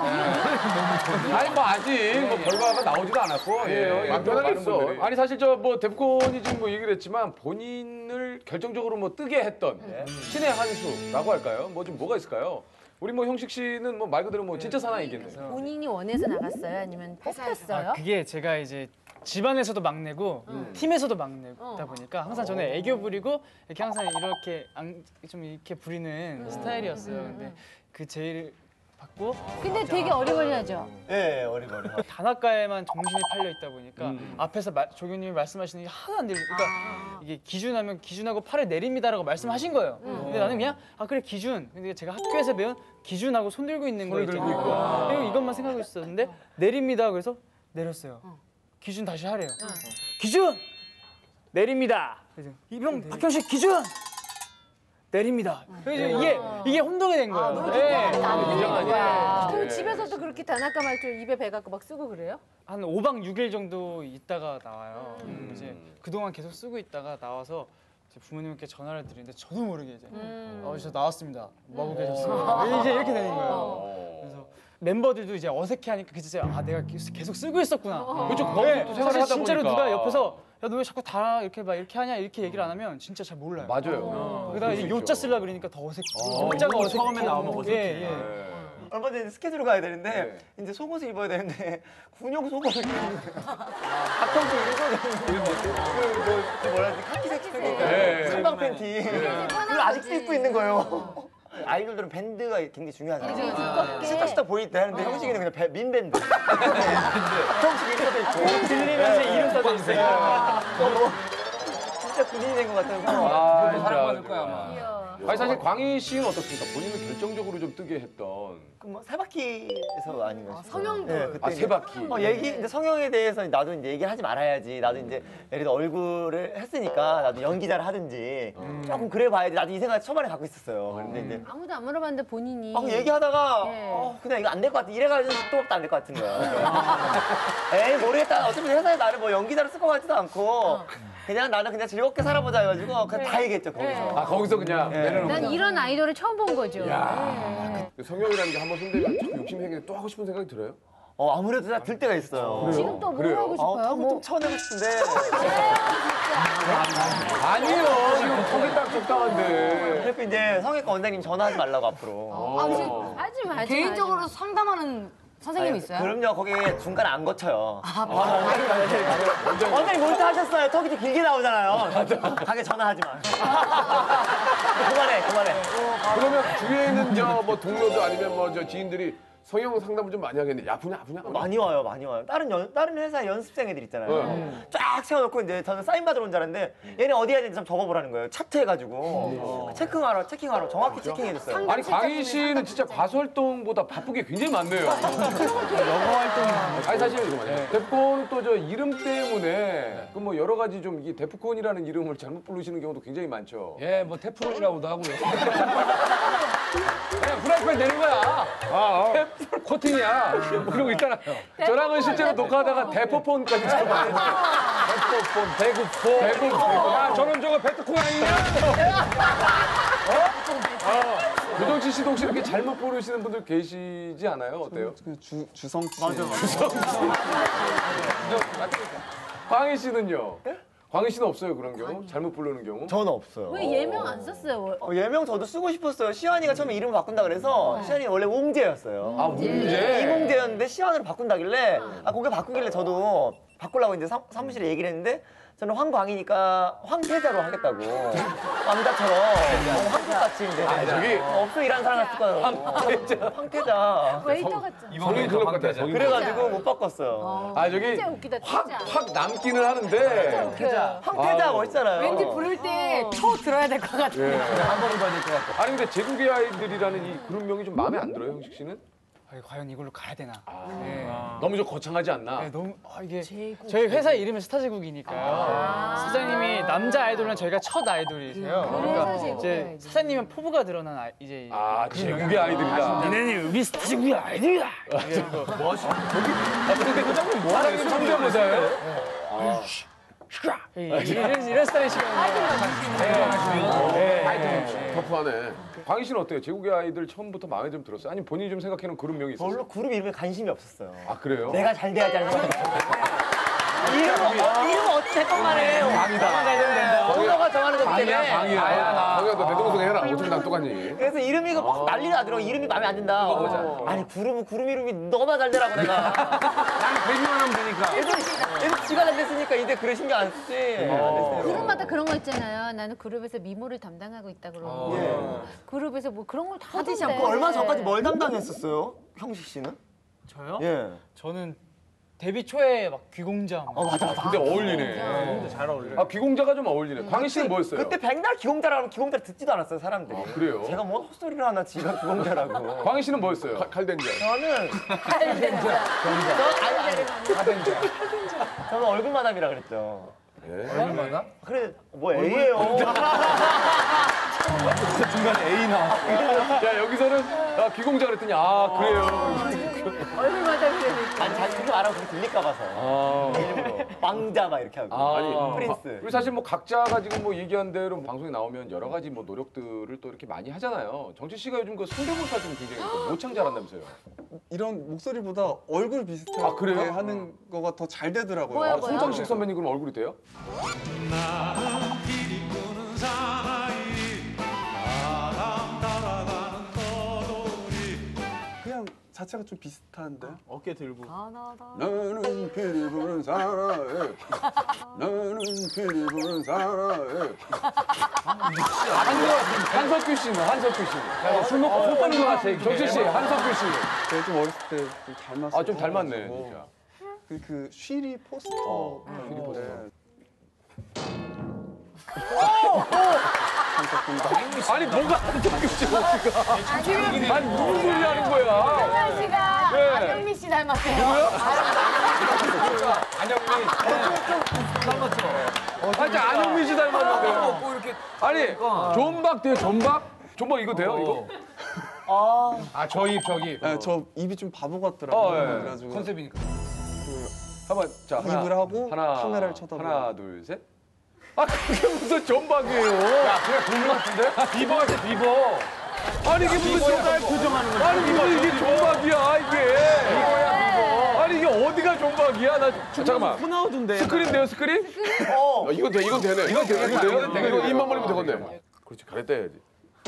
아니 뭐 아직 뭐 결과가 나오지도 않았고 예, 막 변하겠어. 아니 사실 저 뭐 데프콘이 지금 뭐 얘기를 했지만 본인을 결정적으로 뭐 뜨게 했던 신의 한 수라고 할까요? 뭐 좀 뭐가 있을까요? 우리 뭐 형식 씨는 뭐 말 그대로 뭐 진짜 사나이겠네요. 본인이 원해서 나갔어요? 아니면 뽑혔어요? 아, 그게 제가 이제 집안에서도 막내고 팀에서도 막내다 보니까 항상 저는 애교 부리고 이렇게 항상 이렇게 안, 좀 이렇게 부리는 스타일이었어요. 근데 그 제일 받고 근데 되게 어리버리하죠. 예, 어리버리. 단아가에만 정신이 팔려 있다 보니까 앞에서 마, 조교님이 말씀하시는 게 하나도 안 들리고 그러니까 이게 기준하면 기준하고 팔을 내립니다라고 말씀하신 거예요. 근데 나는 그냥 아 그래 기준. 근데 제가 학교에서 배운 기준하고 손 들고 있는 거 있잖아요. 그리고 이것만 생각하고 있었는데 내립니다. 그래서 내렸어요. 기준 다시 하래요. 기준 내립니다. 그래서 이병 박형식 기준. 내립니다. 그래서 이게 이게 혼동이 된 거예요. 네. 그럼 집에서도 그렇게 단아까 말투 입에 배갖고 막 쓰고 그래요? 한 오 박 육 일 정도 있다가 나와요. 음. 이제 그동안 계속 쓰고 있다가 나와서 이제 부모님께 전화를 드리는데 저도 모르게 이제 음. 어, 저 나왔습니다. 뭐 하고 계셨어요? 이제 이렇게 되는 거예요. 그래서 멤버들도 이제 어색해하니까 그 진짜 아 내가 계속 쓰고 있었구나. 그렇죠. 네, 거기서 또 생활을 사실 하다 진짜로 보니까. 누가 옆에서 야 너 왜 자꾸 다 이렇게 막 이렇게 하냐 이렇게 얘기를 안 하면 진짜 잘 몰라요. 맞아요. 그다가 이제 요자 쓰려 그러니까 더 어색해. 요자가 어색해. 처음에 나오면 어색해. 예, 예. 얼마 전에 스케줄을 가야 되는데 이제 속옷을 입어야 되는데 군용 속옷을 입는데 가평도 이런 거 그, 그 뭐라 해야 되지 카키색 색깔 청방 팬티 그걸 아직도 입고 있는 거예요. 아이돌들은 밴드가 굉장히 중요하잖아요. 스타 스타 보일 때 하는데 형식이는 그냥 배, 민밴드. 형식 이름 써져 있고 들리면서 이름 써져 있어요. 어, 진짜 군인이 된 것 같아서. 아, 사랑받을 거야 아마. 아니 사실 광희 씨는 어떻습니까? 본인을 결정적으로 좀 뜨게 했던. 그뭐 세바퀴에서 아닌가 싶어요. 성형도. 네, 그때 아, 이제 세바퀴. 어, 얘기 이제 성형에 대해서 나도 이제 얘기를 하지 말아야지. 나도 이제 예를 들어 얼굴을 했으니까 나도 연기자를 하든지 조금 그래 봐야지. 나도 이 생각 초반에 갖고 있었어요. 그런데 이제 아무도 안 물어봤는데 본인이. 아, 얘기하다가 예. 어, 그냥 이거 안 될 것 같아. 이래가지고 또 안 될 것 같은 거야. 에이 모르겠다. 어차피 회사에 나를 뭐 연기자로 쓸 것 같지도 않고 그냥 나는 그냥 즐겁게 살아보자 해가지고 그냥 다 얘기했죠 거기서. 아 거기서 그냥 내려놓고. 난 이런 아이돌을 처음 본 거죠. 야. 성형이라는 게 한번 손대면 참 욕심이 생기는데 또 하고 싶은 생각이 들어요? 어 아무래도 다 들 때가 있어요. 지금 또 뭐 그래요? 하고 어, 싶어요? 턱을 뭐. 좀 쳐내고 싶은데. 아니요. 지금 턱이 딱 적당한데. 그래서 이제 성형외과 원장님 전화하지 말라고 앞으로. 아, 혹시 하지 마. 하지 개인적으로 마. 상담하는 선생님 아니, 있어요? 그럼요. 거기 중간 안 거쳐요. 아, 원장님 원장님 원장님 모니터 하셨어요. 턱이 좀 길게 나오잖아요. 가게 전화하지 마. 그만해, 그만해. 그러면 주위에 있는 저 뭐 동료도 아니면 뭐 저 지인들이 성형 상담을 좀 많이 하겠네. 아프냐 아프냐? 많이 와요, 많이 와요. 다른 연, 다른 회사 연습생 애들 있잖아요. 쫙 세워놓고 이제 저는 사인 받으러 온 줄 알았는데 얘네 어디 해야 되는지 좀 적어보라는 거예요. 차트해가지고 체킹하러 체킹하러 정확히 체킹해줬어요. 아니 광희 씨는 진짜 가수 활동보다 바쁜 게 굉장히 많네요. 영어 활동이. 아니 사실 이거 맞아요. 데프콘은 또 저 이름 때문에 그 뭐 여러 가지 좀 이게 데프콘이라는 이름을 잘못 부르시는 경우도 굉장히 많죠. 예, 뭐 테프론이라고도 하고요. 그냥 프라이팬 내는 거야. 아, 어. 코팅이야. 뭐 그런 거 있잖아요. 저랑은 실제로 녹화하다가 대포폰까지 처음 봤어요. 대포폰, 배구폰, 배구폰. 야, 저런 저거 베트콩 아니냐? 어? 유정치 씨도 혹시 이렇게 잘못 부르시는 분들 계시지 않아요? 어때요? 그 주, 주성치. 맞아, 광희 씨는요? 광희 씨는 없어요 그런 경우? 잘못 부르는 경우? 저는 없어요. 왜 예명 안 썼어요? 어, 예명 저도 쓰고 싶었어요. 시환이가 처음에 이름을 바꾼다 그래서 시환이 원래 웅재였어요. 아 웅재? 이몽재였는데 시환으로 바꾼다길래 아 그게 바꾸길래 저도 바꾸려고 이제 사, 사무실에 얘기를 했는데 저는 황광이니까 황태자로 하겠다고. 왕자처럼 어, 황태같이 이제 아, 저기 어, 업소 일하는 사람 같을 거예요. 황태자. 황태자. 웨이터 같잖아. 성인 클럽 같아. 성인 클럽. 그래가지고 못 바꿨어요. 아 저기 진짜 웃기다, 확 진짜. 확 남기는 하는데 웃겨요. 황태자 멋있잖아요. 왠지 부를 때 초 들어야 될 것 같아. 예. 한 번은 봐야 될 것 같아. 아니 근데 제국의 아이들이라는 이 그룹명이 좀 마음에 안 들어요, 형식 씨는? 아, 과연 이걸로 가야 되나? 네. 너무 좀 거창하지 않나? 네, 너무 아, 이게 제국. 저희 회사 이름이 스타제국이니까요. 사장님이 남자 아이돌은 저희가 첫 아이돌이세요. 그러니까 이제 사장님은 포부가 드러난 아이, 이제 아 제국의 아이들이다. 니네는 우리 스타제국의 아이들이야. 뭐 하시? 저기 아 근데 그 장면 뭐 하는 거예요? 성대모사예요? 이런 이런 스타일의 시간이에요. 터프하네. 광희 씨는 어때요? 제국의 아이들 처음부터 마음에 좀 들었어요? 아니 본인이 좀 생각해놓은 그룹명이 있었어요? 별로 그룹 이름에 관심이 없었어요. 아 그래요? 내가 잘 돼야지 하는 생각이 이름 이름 어찌 했건 간에 광이다. 오너가 정하는 거기 때문에. 광이야. 광희야 너 내 동생 해라. 어차피 난 똑같니? 그래서 이름이 막 난리가 나더라고. 이름이 마음에 안 든다. 어. 아니 그룹은 그룹 이름이 너나 잘 되라고 내가. 난 데뷔만 하면 되니까. 애들 애들 지가 잘 됐으니까 이제 그래 신경 안 쓰지. 안 됐어요. 그룹마다 그런 거 있잖아요. 나는 그룹에서 미모를 담당하고 있다 그러고 그룹에서 뭐 그런 걸 다 하듯이 하던데. 않고 얼마 전까지 뭘 담당했었어요? 형식 씨는? 저요? 예. 저는 데뷔 초에 막 귀공자. 막 어 맞아 맞아. 근데 어울리네. 잘 어울려요. 아 귀공자가 좀 어울리네. 광희 씨는 뭐였어요? 그때 백날 기공자라고 기공자 듣지도 않았어요 사람들이. 아, 그래요? 제가 뭔 헛소리를 하나 지가 기공자라고. 광희 씨는 뭐였어요? 칼덴자. 저는 알덴자. 저 아니 아니 저는 얼굴 마담이라 그랬죠. 얼마나? 그래 뭐 A예요. 중간에 A 나왔어. 야 여기서는 아, 귀공자 그랬더니 아 그래요. 얼굴마다 그래. 아니 자기 그렇게 말하고 그렇게 들릴까 봐서. 아. 일부러 왕자 막 이렇게 하고. 아니 프린스. 그리고 사실 뭐 각자가 지금 뭐 얘기한 대로 방송에 나오면 여러 가지 뭐 노력들을 또 이렇게 많이 하잖아요. 정치 씨가 요즘 그 성대모사 좀 굉장히 또 모창 잘한다면서요. 이런 목소리보다 얼굴 비슷하게 아, 그래요? 하는 거가 더 잘 되더라고요. 뭐야, 아, 뭐야? 송창식 선배님 그럼 얼굴이 돼요? 그냥 자체가 좀 비슷한데. 어깨 들고. 나는 피리 부는 사나이. 나는 피리 부는 사나이. 한석규 씨는 한석규 씨는 술 먹고 속 빠는 것 같아. 정치 씨 한석규 씨는 제가 좀 어렸을 때 좀 닮았어요. 아 좀 닮았네 진짜. 그, 그 쉬리 포스터. 어, 쉬리 포스터. 아니 뭐가 한석규 씨가 아니 무슨 소리 하는 거야? 한현 씨가 네. 안영미 씨 닮았어요. 누구요? 안영미. 닮았죠. 살짝 안영미 씨 닮았는데요. 아니 존박 돼요 존박? 존박 이거 돼요 이거? 아, 저 입, 저기. 네, 저 입이 좀 바보 같더라고요. 어, 예. 그래가지고 컨셉이니까. 한번 자 하나, 입을 하고 하나, 카메라를 쳐다보고. 하나 둘 셋. 아 그게 무슨 존박이에요? 야 그냥 돈 같은데? 비버 같아 비버. 아니 이게 무슨 존박 표정하는 거야? 아니 무슨 이게 존박이야 이게? 비버야 비버. 아니 이게 어디가 존박이야? 나 잠깐만. 호나우두인데. 스크린 돼요 스크린? 어, 이건 돼, 이건 되네. 이건 돼, 이건 돼요? 되네. 이거 입만 벌리면 되겠네. 그렇지, 가랬다 해야지.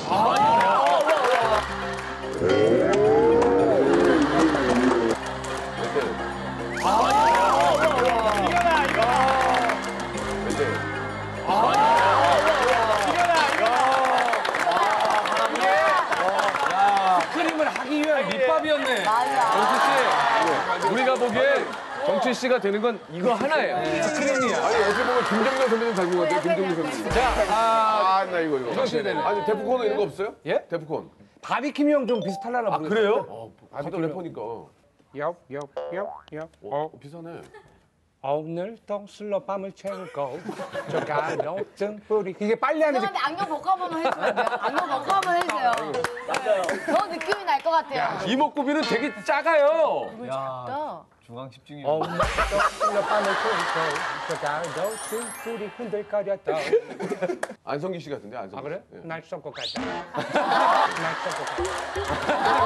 스크림을 하기 위한 밑밥이었네. 정치 씨, 우리가 보기엔 정치 씨가 되는 건 이거 하나예요. 스크린이야. 아니, 어떻게 보면 김정년 선배님 닮은 것 같아요, 김정년 선배님. 자, 아, 아, 나 이거, 이거. 이거 어떻게 되네. 아니, 데프콘은 이런 거 없어요? 예? 데프콘. 바비킴이 형 좀 비슷하려나 아 그래요? 어, 다들 래퍼니까. 엽, 엽, 엽, 엽. 어, 비싸네. 오늘도 술로 밤을 채우고 저 가로등 뿌리 그게 빨리 하는 죄송한데 안경 벗고 한번 해주면 안 돼요? 안경 벗고 한번 해주세요. 맞아요. 더 느낌이 날 것 같아요. 이목구비는 되게 작아요. 또. 중앙 집중이. 오늘도 술로 밤을 채우고 저 가로등 뿌리 흔들거렸다. 안성기 씨 같은데, 안성기. 아 그래? 예. 날 썩고 가자. 날 썩고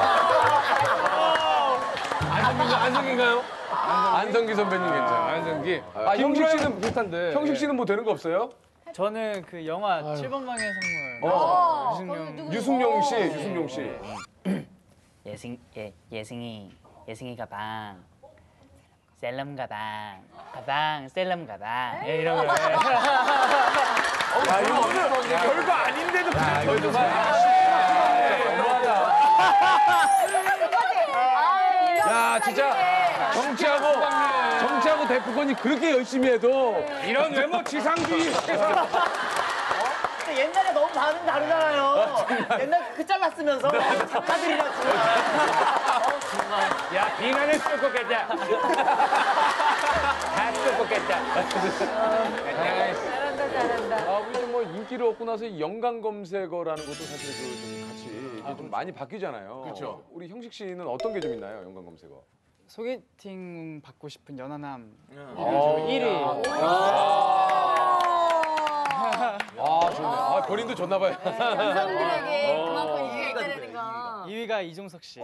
가자. 안성기 안성기인가요? 안성기 선배님 괜찮아. 안성기. 아 형식 씨는 비슷한데. 형식 씨는 뭐 되는 거 없어요? 저는 그 영화 칠 번 방의 선물. 어. 유승용. 유승용 씨, 유승용 씨. 예승 예 예승이 예승이가 방 셀럽 가방, 가방 셀럽 가방 예, 이런 거. 야, 이거 별거 아닌데도 그냥 이거 좀 야, 진짜 정치하고 정치하고 데프콘이 그렇게 열심히 해도 이런 외모 지상주의 세상. 근데 옛날에 너무 반응 다르잖아요. 옛날 그 잘랐으면서 작가들이랑 지금. 야, 비난을 쏟고 가자. 다 쏟고 가자. 잘한다, 잘한다. 아, 우리 좀 뭐 인기를 얻고 나서 이 연관 검색어라는 것도 사실 그 좀 같이 이제 좀 많이 바뀌잖아요. 그렇죠. 우리 형식 씨는 어떤 게 좀 있나요, 연관 검색어? 소개팅 받고 싶은 연하남 어. 일 위. 아, 좋네. 아, 본인도 좋나 봐요. 남성들에게 어. 그만큼 인기가 있다는 거. 이 위가 이종석 씨.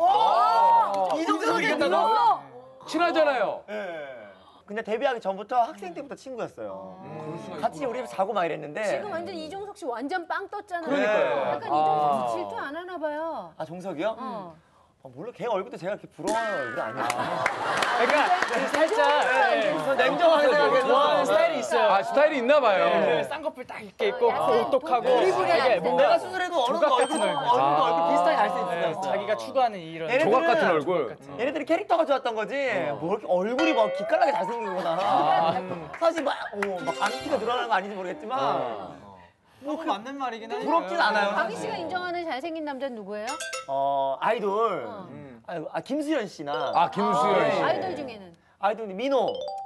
이종석이 이겼다고? 친하잖아요. 예. 근데 데뷔하기 전부터 학생 때부터 친구였어요. 같이 우리 집에서 자고 막 이랬는데. 지금 완전 이종석 씨 완전 빵 떴잖아요. 그러니까요. 약간 이종석 씨 질투 안 하나 봐요. 아 종석이요? 어. 아, 몰라 걔 얼굴도 제가 그렇게 부러워하는 얼굴 아니야. 그러니까 그 살짝 예, 저 냉정하게 생각해서 좋아하는 스타일이 있어요. 아, 스타일이 있나 봐요. 그 쌍꺼풀 딱 이렇게 있고 약간 오똑하고 보리보리하게 되게 뭔가 내가 수술해도 어느 거 얼굴 얼굴 얼굴 비슷하게 잘 수 예, 있어. 자기가 추구하는 이런 얘네들은 조각 같은 얼굴. 얘네들이 캐릭터가 좋았던 거지. 뭐 이렇게 얼굴이 막 기깔나게 잘생긴 거잖아. 사실 막, 어, 막 안티가 늘어나는 거 아닌지 모르겠지만 뭐 그 맞는 말이긴 하니까. 부럽진 않아요. 강희 씨가 인정하는 잘생긴 남자는 누구예요? 어 아이돌 어. 아, 아 김수현 씨나 아, 김수현 씨. 아이돌 중에는 아이돌 민호.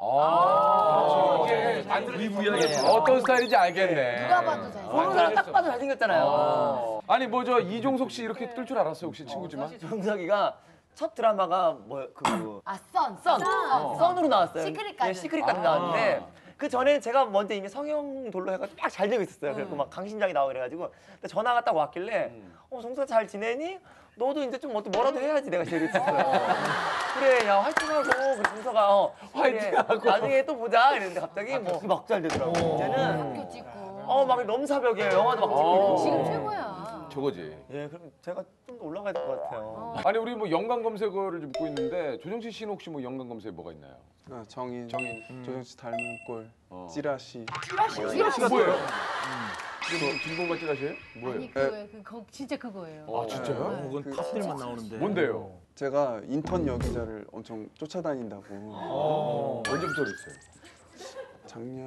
아, 어떤 스타일인지 알겠네. 누가 봐도 잘생겼어. 보는 사람 딱 봐도 잘생겼잖아요. 아니, 뭐 저 이종석 씨 이렇게 뜰 줄 알았어요, 혹시 친구지만? 사실 종석이가 첫 드라마가 뭐그 아, 썬. 썬. 썬. 썬으로 나왔어요. 시크릿 가든. 네, 시크릿 가든 나왔는데 그 전에 제가 먼저 이미 성형돌로 해가지고 막 잘 되고 있었어요. 그래서 막 강신장이 나오고 그래가지고 근데 전화가 딱 왔길래 어 종석 잘 지내니? 너도 이제 좀 뭐- 뭐라도 해야지 내가 얘기했었어요. 그래 야 화이팅하고 그래 종석아 어, 화이팅하고 나중에 또 보자 이랬는데 갑자기 뭐 막 잘 되더라고. 이제는 학교 찍고. 어 막 넘사벽이에요. 영화도 막 찍고 있고. 지금 최고야. 저거지. 예 그럼 제가 좀 더 올라가야 될 것 같아요. 아니, 우리 뭐 연관 검색어를 좀 묻고 있는데 조정치 씨는 혹시 뭐 연관 검색어 뭐가 있나요? 아, 정인, 정인. 조정치 닮은 꼴, 어. 찌라시. 찌라시가 뭐예요? 김건과 찌라시예요? 뭐예요? 아니 그거예요. 그, 거, 진짜 그거예요. 아, 진짜요? 네. 그 팝들만 나오는데. 뭔데요? 제가 인턴 여기자를 엄청 쫓아다닌다고. 언제부터 그랬어요? 작년.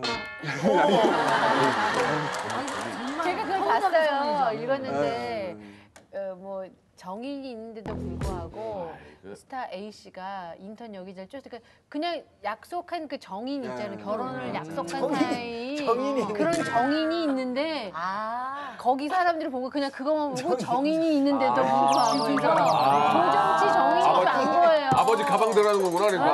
제가 그걸 봤어요. 읽었는데 네. 어, 뭐 정인이 있는데도 불구하고 그- 스타 A 씨가 인턴 여기자를 쫓으니까 그냥 약속한 그 정인 있잖아요. 네. 결혼을 약속한 사이 정인이 그런 정인이 있는데 아. 거기 사람들이 보고 그냥 그것만 보고 정인이 있는데도 불구하고 그래서 아. 조정치 정인이 안 보여요. 아버지 가방 들어가는 거구나, 그러니까.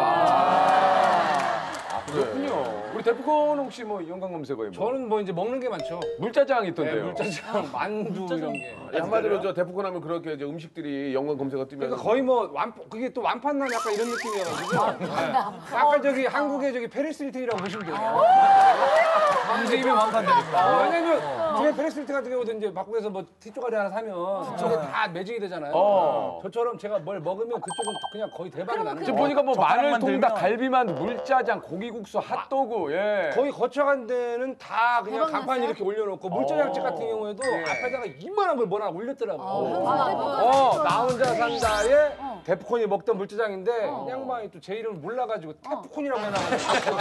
아, 그렇군요. 우리 데프콘 혹시 뭐 연관 검색어에 뭐? 저는 뭐 이제 먹는 게 많죠. 물짜장 네, 있던데요. 물짜장, 만두 이런 게. 아니, 한마디로 저 데프콘 하면 그렇게 이제 음식들이 연관 검색어 뜨면 그러니까 거의 뭐 완, 그게 또 완판남 약간 이런 느낌이어가지고 네. 약간 저기 한국의 저기 페리스 힐튼이라고 보시면 돼요. 선생님이 완판되니까. 왜냐면 뒤에 페리스 힐튼 같은 경우도 이제 바꾸에서 뭐 티쪼가리 하나 사면 그쪽에 다 매진이 되잖아요. 어. 저처럼 제가 뭘 먹으면 그쪽은 그냥 거의 대박이 나는 지금 거예요. 보니까 뭐 마늘 통닭, 들면. 갈비만두, 물짜장, 고기국수, 핫도그, 예. 거의 거쳐간 데는 다 그냥 대박 간판 났어요? 이렇게 올려놓고 물짜장집 어. 같은 경우에도 예. 앞에다가 이만한 걸 뭐나 올렸더라고요. 어, 어, 나 혼자 산다에 데프콘이 먹던 물짜장인데 이 양반이 또 제 이름을 몰라가지고 데프콘이라고 해놔가지고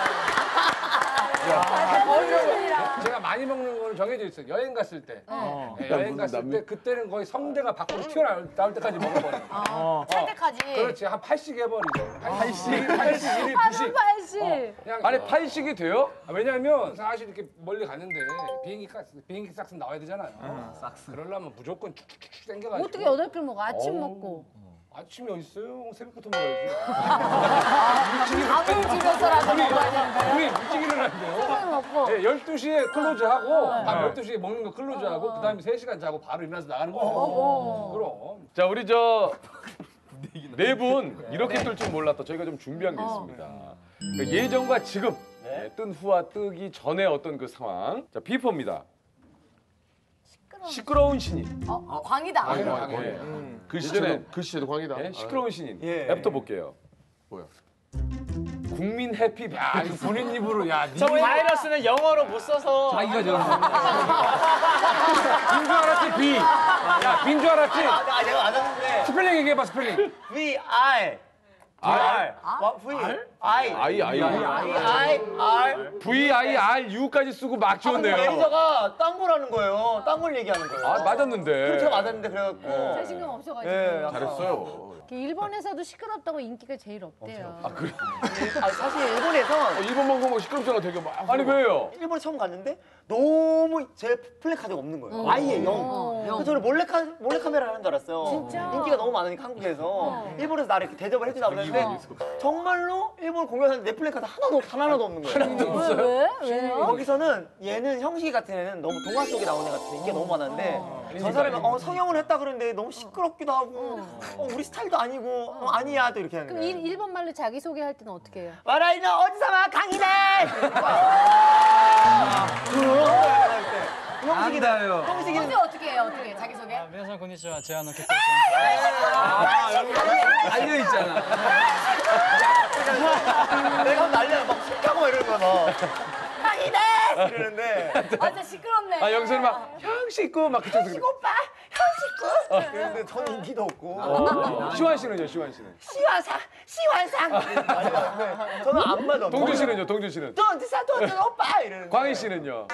제가 많이 먹는 거는 정해져 있어요. 여행 갔을 때. 네, 여행 갔을 때 그때는 거의 성대가 밖으로 튀어나올 때까지 먹어버려요. 아, 찰 때까지. 그렇지, 한 팔씩 해버리죠. 팔십, 팔십, 일, 구십. 팔십. 그냥 아니, 팔식이 돼요? 아, 왜냐면 사실 이렇게 멀리 갔는데 비행기 값, 비행기 싹스 나와야 되잖아요. 싹스. 그러려면 무조건 쭉쭉쭉 당겨가지고. 어떻게 여덟 개 먹어? 아침 먹고. 아침이 어딨어요? 새벽부터 먹어야지. 밥을 집에서라도 먹어야 되는데. 우리 일찍 일어나는데요. 먹고. 네, 열두 시에 클로즈하고 밤 열두 시에 먹는 거 클로즈하고 그다음에 세 시간 자고 바로 일어나서 나가는 거예요. 그럼. 자, 우리 저 네 분 이렇게 뜰 줄 몰랐다. 저희가 좀 준비한 게 있습니다. 그러니까 예전과 지금 예, 뜬 후와 뜨기 전에 어떤 그 상황. 자, 비포입니다. 시끄러운 신인. 어, 광이다. 광이, 아, 광이, 광이. 예. 그 시절에 그 시절에 광이다. 예, 시끄러운 신인. 예. 애부터 볼게요. 뭐야? 국민 해피 야, 이거 본인 입으로 야, 저 바이러스는 영어로 못 써서. 자기가 저런 빈 줄 알았지, 비. 야, 빈 줄 알았지? 아, 나- 내가 맞았는데. 스펠링 얘기해봐, 스펠링. V I R V I 아이 아이 V I R V I R U까지 쓰고 막 아, 근데 지웠네요. 매니저가 딴 거라는 거예요. 딴 걸 얘기하는 거예요. 아 맞았는데. 그렇죠, 맞았는데 그래갖고. 자신감 없어가지고. 예, 잘했어요. 일본에서도 시끄럽다고 인기가 제일 없대요. 아 그래? 아, 사실 일본에서 어, 일본만 보면 시끄럽잖아, 되게 막. 아니 왜요? 일본에 처음 갔는데 너무 제 플래카드가 없는 거예요. 아예 영. 그래서 저는 몰래 카 몰래 카메라 하는 줄 알았어요. 진짜? 인기가 너무 많으니까 한국에서 일본에서 나를 이렇게 대접을 해주나 보는데 정말로 일본 공연하는데 내 플래카드 하나도 단 하나도 없는 거예요. 왜? 왜? 왜요? 거기서는 얘는 형식이 같은 애는 너무 동화 속에 나오는 애 같은 인기가 너무 많았는데 저 사람은 어, 성형을 했다 그러는데 너무 시끄럽기도 하고 어, 우리 스타일도 아니고 어, 아니야 또 이렇게 하는 그럼 거예요. 일, 일본 말로 자기 소개할 때는 어떻게 해요? 와라이는 어디서 와 강이네. 형식이는 안다요. 형식이는 어떻게 어떻게 해요? 어떻게 해요? 자기소개? 아, 미나상 konnichiwa. 제가 노키토 알려 있잖아. 내가 난리야 막 킥하고 막 이러는 거야 막. 강이네 이러는데 완전 시끄럽네. 아 여기서는 막 형식구 막 그쪽에서 그래. 오빠 형식구 그런데 저는 인기도 없고 어. 시환 씨는요, 시환 씨는? 시완상 시완상 이러는데 저는 안 맞아. 동준 씨는요, 동준 씨는? 또 어디서 또 어디 오빠 이러는데 광희 씨는요?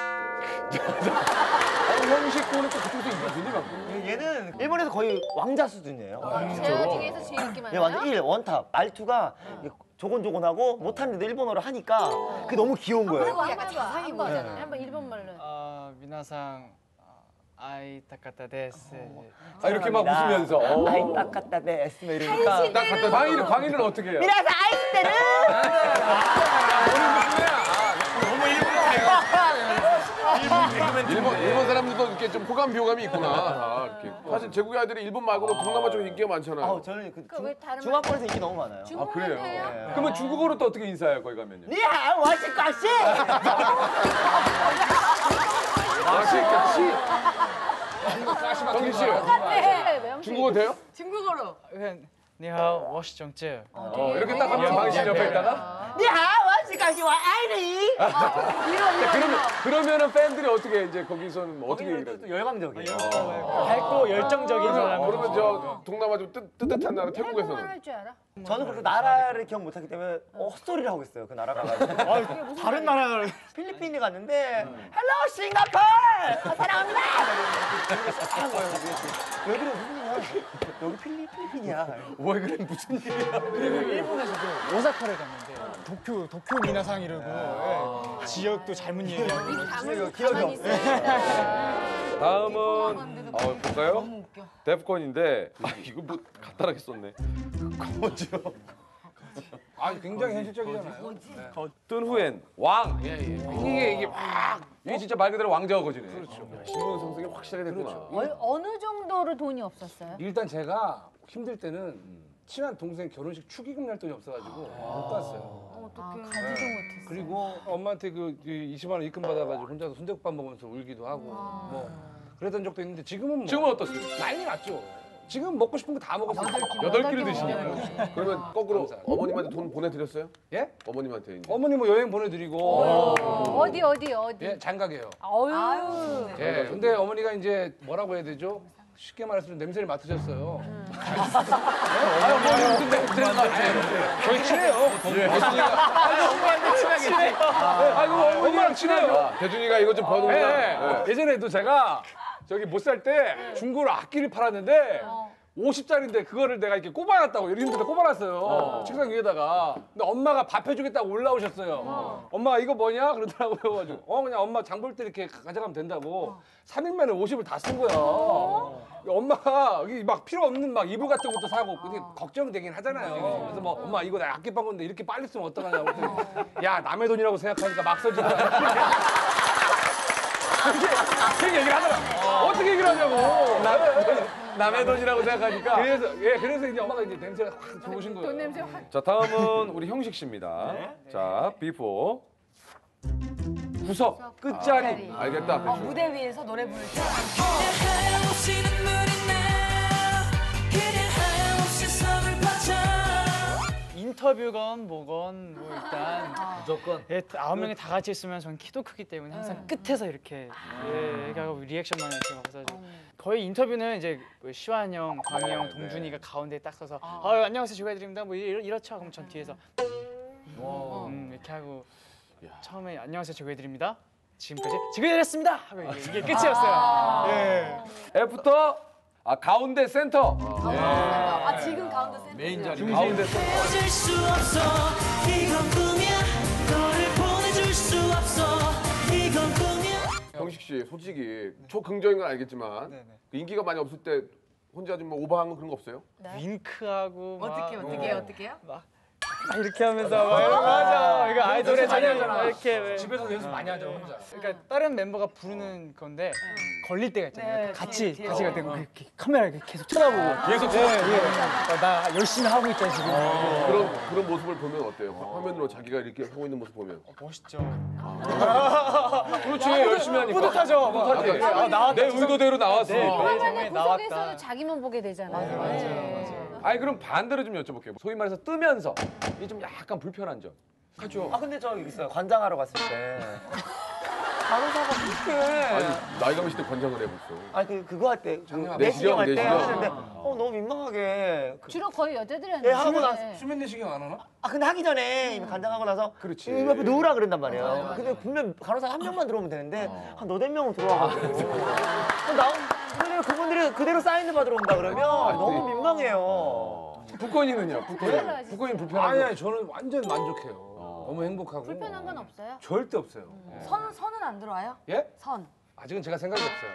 어, 형식구는 또 그쪽에서 인기 굉장히 많고. 얘는 일본에서 거의 왕자 수준이에요. 제가 중에서 제일 인기 얘 많아요? 완전 일 원탑 말투가 조곤조곤하고 못하는데도 일본어를 하니까 그게 너무 귀여운 거예요. 그리고 약간 자상인 거잖아요. 네. 한번 일본 말로. 아, 미나상 아이 타카타 데스. 아 이렇게 막 웃으면서. 어. 아이 딱 갖다 대 뭐 이러니까 딱 갖다. 광희는 광희는 어떻게 해요? 미라사 아이스 때는 일본 일본 사람들도 이렇게 좀 호감 비호감이 있구나. 다 이렇게. 사실 제국의 아이들이 일본 말고도 동남아 쪽에 인기가 많잖아요. 어, 저는 그 왜 다른 중, 중화권에서 인기 너무 많아요. 아 그래요? 해요? 그러면 중국어로 또 어떻게 인사해요, 거기 가면요? 니하 워시까시 아, 씨, 정희 씨, 네, 중국어 돼요? 중국어로. 그냥 니하오 워시 정쯔. 어, 이렇게 딱 하면 광희 씨 옆에 있다가? 니하 워시까시 와 아이리 그러면 그러면은 팬들이 어떻게 이제 거기서는 뭐 어떻게 얘기를 해요? 또 열광적이에요. 밝고 열정적인 사람. 어, 그러면 저 동남아 좀 뜨, 뜨뜻한 나라 일본말 태국에서는 할 줄 알아? 저는 그렇게 나라를 기억 못하기 때문에 어, 헛소리를 하고 있어요. 그 나라 가가지고. 다른 나라 필리핀에 갔는데 헬로 싱가포르 아, 사랑합니다. 한 거예요. 왜 그래 무슨 일이야? 여기 필리, 필리핀이야. 왜 그래 무슨 일이야? 그리고 일본에서도 오사카를 갔는데 도쿄 도쿄 미나상 이러고 예. 지역도 잘못 얘기하고. 담을 기억이 가만히 없- 있어요. 다음은 어, 볼까요? 데프콘인데 아 이거 뭐 간단하게 썼네. 거죠. 아, 굉장히 현실적이잖아요. 뜬 후엔 왕. 예, 예. 이게 이게 막 이게 진짜 말 그대로 왕자가 거지네. 그렇죠. 신분 성승이 확실하게 됐구나. 어, 어느 정도로 돈이 없었어요? 일단 제가 힘들 때는 친한 동생 결혼식 축의금 낼 돈이 없어가지고 못 갔어요. 어떻게 가지도 못했어요. 그리고 엄마한테 그 이십만 원 입금 받아가지고 혼자서 순대국밥 먹으면서 울기도 하고 뭐 그랬던 적도 있는데 지금은 뭐 지금은 어떻습니까? 난리 났죠. 지금 먹고 싶은 거 다 먹었어요. 여덟 끼를 드시니까. 그러면 거꾸로 감사합니다. 어머님한테 돈 보내드렸어요? 예? 어머님한테 이제. 어머니 뭐 여행 보내드리고 어디 어디 어디? 예 장가게요. 아유. 예. 근데 어머니가 이제 뭐라고 해야 되죠? 쉽게 말해서 냄새를 맡으셨어요. 아유 뭐 무슨 냄새를 맡아요? 저희 친해요. 아이고 엄마랑 친해요. 아, 대준이가 이거 좀 예, 버는구나. 예. 예전에도 제가 저기 못 살 때 중고로 악기를 팔았는데 오십 짜리인데 그거를 내가 이렇게 꼽아놨다고 이런 데다 꼽아놨어요. 책상 위에다가. 근데 엄마가 밥 해주겠다고 올라오셨어요. 엄마가 이거 뭐냐? 그러더라고요. 그래가지고 어 그냥 엄마 장 볼 때 이렇게 가져가면 된다고. 삼 일 만에 오십을 다 쓴 거야. 엄마가 여기 막 필요 없는 막 이불 같은 것도 사고 그게 걱정되긴 하잖아요. 그래서 뭐 엄마 이거 나 악기 판 건데 이렇게 빨리 쓰면 어떡하냐고. 그랬더니 야 남의 돈이라고 생각하니까 막 써지더라. 그렇게 얘기를 하더라. 어떻게 얘기를 하냐고. 남의 돈이라고 생각하니까. 그래서 예 그래서 이제 엄마가 이제 냄새가 확 좋으신 거예요. 돈 냄새 확. 자 다음은 우리 형식 씨입니다. 자 비포 구석 끝자리. 알겠다. 어, 무대 위에서 노래 부를 때. 이 인터뷰건 뭐건 뭐 일단 무조건 예, 아홉 명이 다 같이 있으면 전 키도 크기 때문에 항상 끝에서 이렇게 예, 이렇게 하고 리액션만 이렇게 하고 서 거의 인터뷰는 이제 뭐 시완 형, 광희 형, 동준이가 가운데 딱 서서 아, 안녕하세요 조개드립니다 뭐 이러, 이렇죠 그럼 전 뒤에서 음, 이렇게 하고 처음에 안녕하세요 조개드립니다 지금까지 조개드렸습니다 하고 이게, 이게 끝이었어요. 예. 애프터 아 가운데 센터. 아, 지금 가운데 센터. 메인 자리 가운데 센터. 헤어질 수 없어 이건 꿈이야 너를 보내줄 수 없어 이건 꿈이야. 형식 씨 솔직히 초긍정인 건 알겠지만 그 인기가 많이 없을 때 혼자 좀 뭐 오버한 거 그런 거 없어요? 윙크하고 막 어떻게 어떻게 어떻게요? 막 이렇게 하면서 막 이런 거 하죠. 이거 아이돌의 전형이잖아. 이렇게 집에서 연습 많이 하죠 혼자. 그러니까 다른 멤버가 부르는 건데 걸릴 때가 있잖아요. 네, 같이 뒤에, 같이 갈 때 뒤에. 이렇게 카메라 이렇게 계속 쳐다보고 계속 쳐다보고 어, 나 열심히 하고 있다 지금. 그런 그런 모습을 보면 어때요? 화면으로 자기가 이렇게 하고 있는 모습 보면 멋있죠. 그렇지 열심히 하니까. 뿌듯하죠. 뿌듯하지. 아, 나왔다. 내 의도대로 나왔으니까. 네. 그러면 나왔다. 구석에서도 자기만 보게 되잖아요. 맞아요, 네. 아니 그럼 반대로 좀 여쭤볼게요. 소위 말해서 뜨면서 이 좀 약간 불편한 점. 그렇죠. 아 근데 저 있어요. 관장하러 갔을 때. 간호사가 그렇게. 아니 나이가 몇일 때 관장을 해봤어. 아니 그 그거 할 때, 내시경, 내시경 할 때 내시경. 하시는데 어 너무 민망하게. 그- 주로 거의 여자들이 하는 예, 하고 나 수면 내시경 안 하나? 아 근데 하기 전에 이미 관장하고 나서 그렇지. 이 옆에 누우라 그런단 말이에요. 근데 분명 간호사 한 명만 들어오면 되는데 한 너댓 명은 들어와가지고 그럼 나온 그대로 그분들이 그대로 사인을 받으러 온다 그러면 너무 민망해요. 북건이는요? 북건이. 북건이 불편한 아니 거. 아니 저는 완전 만족해요. 너무 행복하고. 불편한 건 없어요? 절대 없어요. 선 선은 안 들어와요? 예? 선. 아직은 제가 생각이 없어요.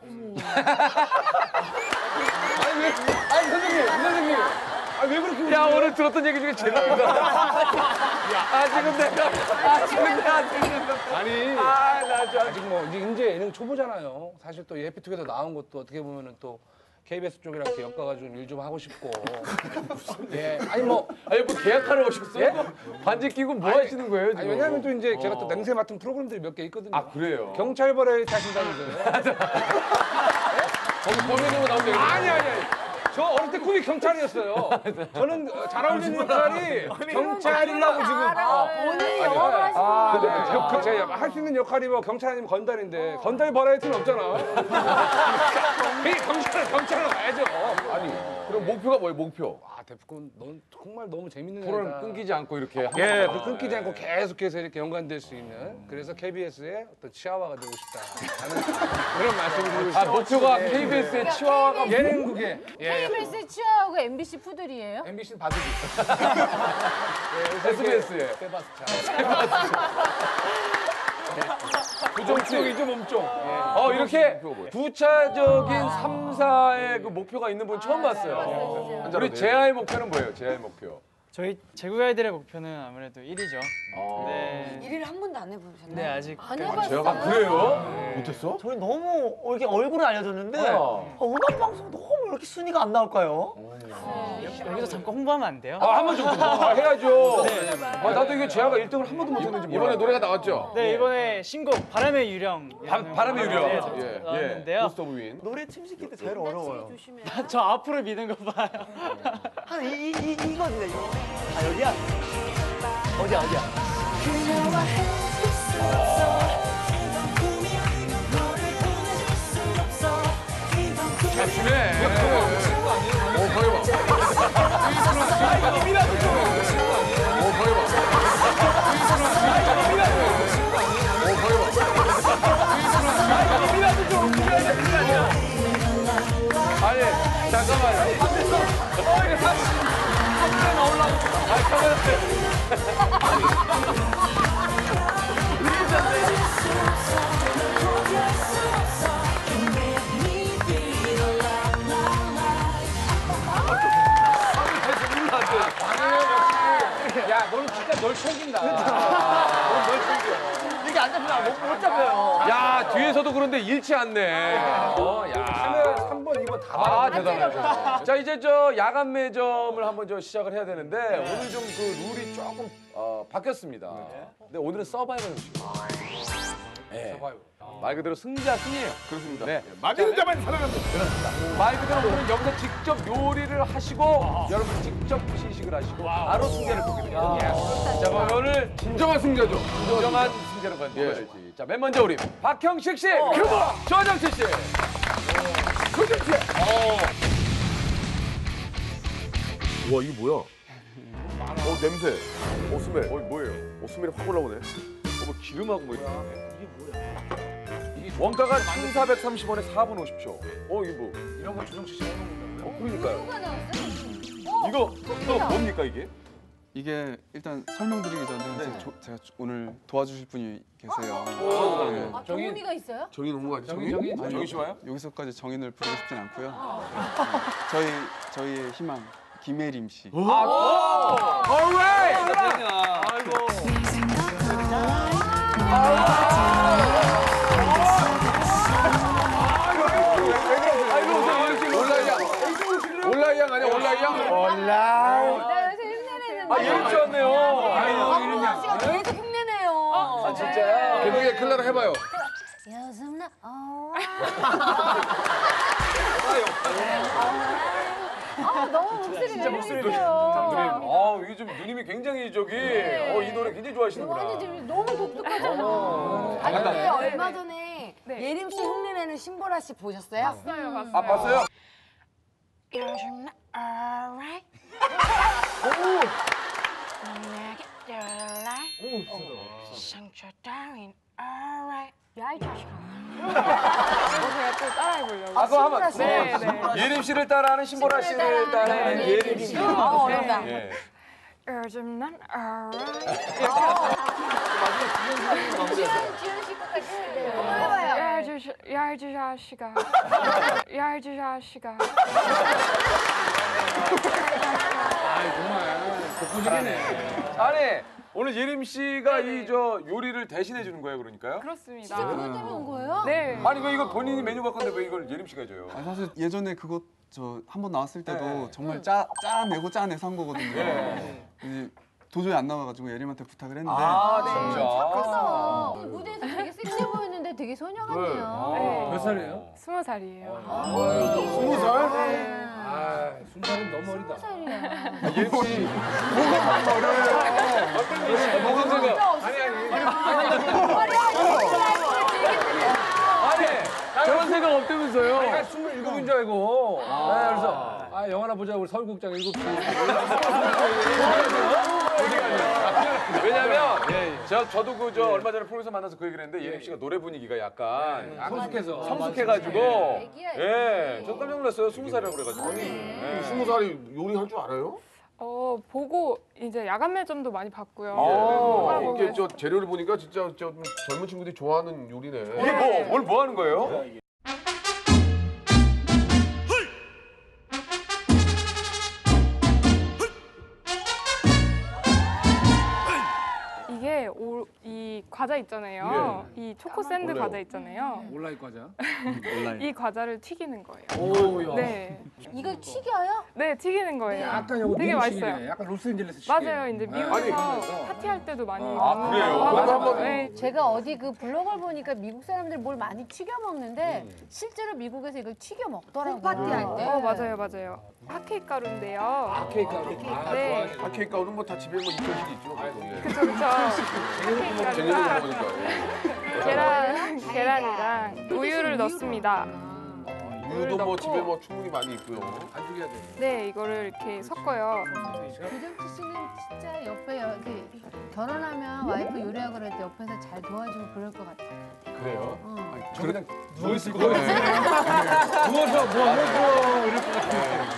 아니 왜? 아니 선생님, 선생님. 아 왜 그렇게? 야 오늘 들었던 얘기 중에 제일 웃기다. 아 지금 내가, 아 지금 내가 지금. 아니. 아나 저. 아직 뭐 이제 이제 예능 초보잖아요. 사실 또 해피투게더 나온 것도 어떻게 보면은 또 케이비에스 쪽이랑 이렇게 엮어가지고 일 좀 하고 싶고. 예. 아니 뭐 아니 뭐 계약하러 오셨어요? 반지 끼고 뭐 하시는 거예요 지금? 아니, 왜냐하면 또 이제 제가 또 어. 냄새 맡은 프로그램들이 몇 개 있거든요. 아 그래요? 경찰벌에 타신다면서요? 거기 범인으로 나온 얘기. 아니 아니 아니. 저 어릴 때 꿈이 경찰이었어요. 저는 어, 잘 어울리는 역할이 경찰이라고 지금. 어. 본인이 아니, 영어를 아, 하시는 근데 거예요. 그, 그 제가 할 수 있는 역할이 뭐 경찰 아니면 건달인데 건달 버라이어티는 없잖아. 이 경찰은 경찰은 와야죠. 아니 그럼 목표가 뭐예요? 목표? 아 대표군 넌 정말 너무 재밌는 프로를 애다. 끊기지 않고 이렇게. 예, 그 끊기지 않고 계속해서 이렇게 연관될 수 있는 그래서 케이비에스의 어떤 치아와가 되고 싶다라는 그런 말씀을 드리고 아 싶습니다. 목표가 케이비에스의 치와와가 예능국에 예, 케이비에스 치아하고 엠비씨 푸들이에요? 엠비씨는 바둑이 에스비에스에. 세바스찬 부정적이죠 몸종. 어 이렇게 부차적인 삼사의 그 목표가 있는 분 처음 봤어요. 우리 제아의 목표는 뭐예요? 제아의 목표. 저희 제국의 아이들의 목표는 아무래도 일 위죠. 어. 네. 일 위를 한 번도 안 해보셨나요? 네 아직. 안 해봤어요. 아 그래요? 못했어? 저희 너무 이렇게 얼굴을 알려줬는데 어. 아, 음악 방송 너무 이렇게 순위가 안 나올까요? 여기서 잠깐 홍보하면 안 돼요? 아 한 번 좀 아, 해야죠. 아 나도 이게 제아가 일 등을 한 번도 못했는지 몰라. 이번에 노래가 나왔죠? 네 이번에 신곡 바람의 유령. 바, 바람의 유령. 네, 예. 나왔는데요. 포스트 오브 윈. 노래 침 시킬 때 제일 어려워요. 조심해. 저 앞으로 미는 거 봐요. 한 이 이 이 이거든요. 이거. 아 여기야? 어디야 어디야? 그녀와 헤어질 수 없어 이건 꿈이야 너를 보내줄 수 없어 이건 꿈이야. 잘 추네. 오 거의 봐. 오 거의 봐. 오 거의 봐. 아니 잠깐만요. 카메라 나오려고. 아니 카메라. 야 너는 진짜 널 속인다. 널 속여. 이게 안 잡히나 못, 못 잡혀요. 야, 뒤에서도 그런데 잃지 않네. 어, 야. 카메라 삼 번, 이 번 다 아, 봐. 대단하죠. 자, 이제 저 야간 매점을 한번 저 시작을 해야 되는데 오늘 좀 그 룰이 조금 어, 바뀌었습니다. 근데 오늘은 서바이벌 음식이에요. 네. 말 그대로 승자 승이에요. 그렇습니다. 네. 맞는 자만 살아갑니다. 말 그대로 오늘 여기서 직접 요리를 하시고 여러분 직접 시식을 하시고 바로 승자를 보게 됩니다. 자, 그럼 오늘 진정한 승자죠. 진정한 승자를 보여줄지. 자, 맨 먼저 우리 박형식 씨, 그리고 조정치 씨. 조정치. 와 이게 뭐야? 어 냄새. 어 스멜. 어 뭐예요? 어 스멜이 확 올라오네. 어, 뭐 기름하고 뭐 이렇게. 이게 뭐야? 원가가 천사백삼십 원에 사 분 오십 초. 어, 이게 뭐? 이런 거 조정치 씨가 해먹는다고요? 어, 그러니까요. 누가 나왔어요? 이거, 이거 뭡니까, 이게? 이게 일단 설명드리기 전에 제가, 조- 제가 오늘 도와주실 분이 계세요. 오. 네. 아, 정훈이가 있어요? 정인 온 거 아니야? 정인, 정인? 정인. 정인 씨 와요? 여기서까지 정인을 부르고 싶진 않고요. 저희 저희의 희망 김혜림 씨. 아, alright! 온라이양 아니야 온라이양? 나 요새 흉내내는데. 아, 예림 씨 왔네요. 아유, 이름 박보영 씨가 계속 흉내내요. 아, 진짜요? 개명에 클라라 해봐요. 요즘 나 아, 너무 목소리 진짜 목소리 좋으세요. 아, 이게 좀 누님이 굉장히 저기 어, 이 노래 굉장히 좋아하시는구나. 완전 지금 너무 독특하잖아. 아니 근데 얼마 전에 예림 씨 흉내내는 신보라 씨 보셨어요? 봤어요, 봤어요. 아, 봤어요? 요즘 나 alright. 내게 연락. 상처 따윈 alright. 야이 자식아. 제가 또 따라해보려고. 아, 그거 한번. 네, 네. 예림 씨를 따라하는 신보라 씨를 따라하는 예림 씨. 아 어렵다. 예. 요즘 난 alright. 지현 지현 씨 것까지 한번 해봐요. 야이주 야이주 자식아. 야이주 자식아. 아니, 오늘 예림 씨가 이 저 요리를 대신해 주는 거예요, 그러니까요? 그렇습니다. 진짜 그것 때문에 온 거예요? 네. 아니, 그 이거 본인이 메뉴 바꿨는데 왜 이걸 예림 씨가 해줘요? 아, 사실 예전에 그거 저 한 번 나왔을 때도 네. 정말 짜 짜내고 짜내서 한 거거든요. 네. 이제 도저히 안 나와가지고 예림한테 부탁을 했는데 아, 진짜. 착하다. 무대에서 되게 섹시해 보였는데 되게 소녀 같네요. 네. 몇 살이에요? 스무 살이에요. 스무 살? 아, 스무 살은 너무 어리다. 살이야. 예림 씨. 뭐가 어려워요. 어떤 뭐가 생각? 아니, 아니. 아니, 그런 생각 없다면서요? 아니, 한 스물일곱인 줄 알고. 네, 그래서 아, 영화나 보자. 우리 서울국장 일곱 시. 왜냐면 저 저도 그 저 얼마 전에 프로에서 만나서 그 얘기를 했는데 예림 씨가 노래 분위기가 약간 성숙해서. 성숙해가지고 애기야, 예, 저 깜짝 놀랐어요. 스무 살이라고 그래가지고. 예. 스무 살이 요리할 줄 알아요? 어 보고 이제 야간 매점도 많이 봤고요. 아, 보고 이게 저 재료를 보니까 진짜 저 젊은 친구들이 좋아하는 요리네. 이게 뭐 오늘 뭐 하는 거예요? 이게 오, 이 과자 있잖아요. 이 초코 샌드 몰라요. 과자 있잖아요. 온라인 과자. 이 과자를 튀기는 거예요. 오야. 네, 이걸 튀겨요? 네 튀기는 거예요. 약간 요거 되게 미국식이네. 맛있어요. 약간 로스앤젤레스 식. 맞아요. 이제 네. 미국에서 그러면서. 파티할 때도 많이 아, 먹는 그래요? 거. 그럼 한번- 네. 제가 어디 그 블로그를 보니까 미국 사람들 뭘 많이 튀겨 먹는데 실제로 미국에서 이걸 튀겨 먹더라고요. 파티 할 때. 어 맞아요, 맞아요. 핫케이크 가루인데요. 케이크 가루. 아, 네. 아 케이크 가루는 뭐 다 집에 뭐 이천씩 있죠. 예. 그쵸 그쵸. 핫케이크 쟁여져 가루랑 보니까. 예. 계란 계란이랑 우유를 넣습니다. 우유도 뭐 집에 뭐 충분히 많이 있고요. 반죽해야 돼. 네, 이거를 이렇게 섞어요. 조정치 씨는 진짜 옆에 이렇게 결혼하면 와이프 요리하고 그럴 때 옆에서 잘 도와주고 그럴 것 같아. 그래요? 어. 저 그냥 누워 있을 것 같아요. 누워서 뭐 하고 이럴 것 같아.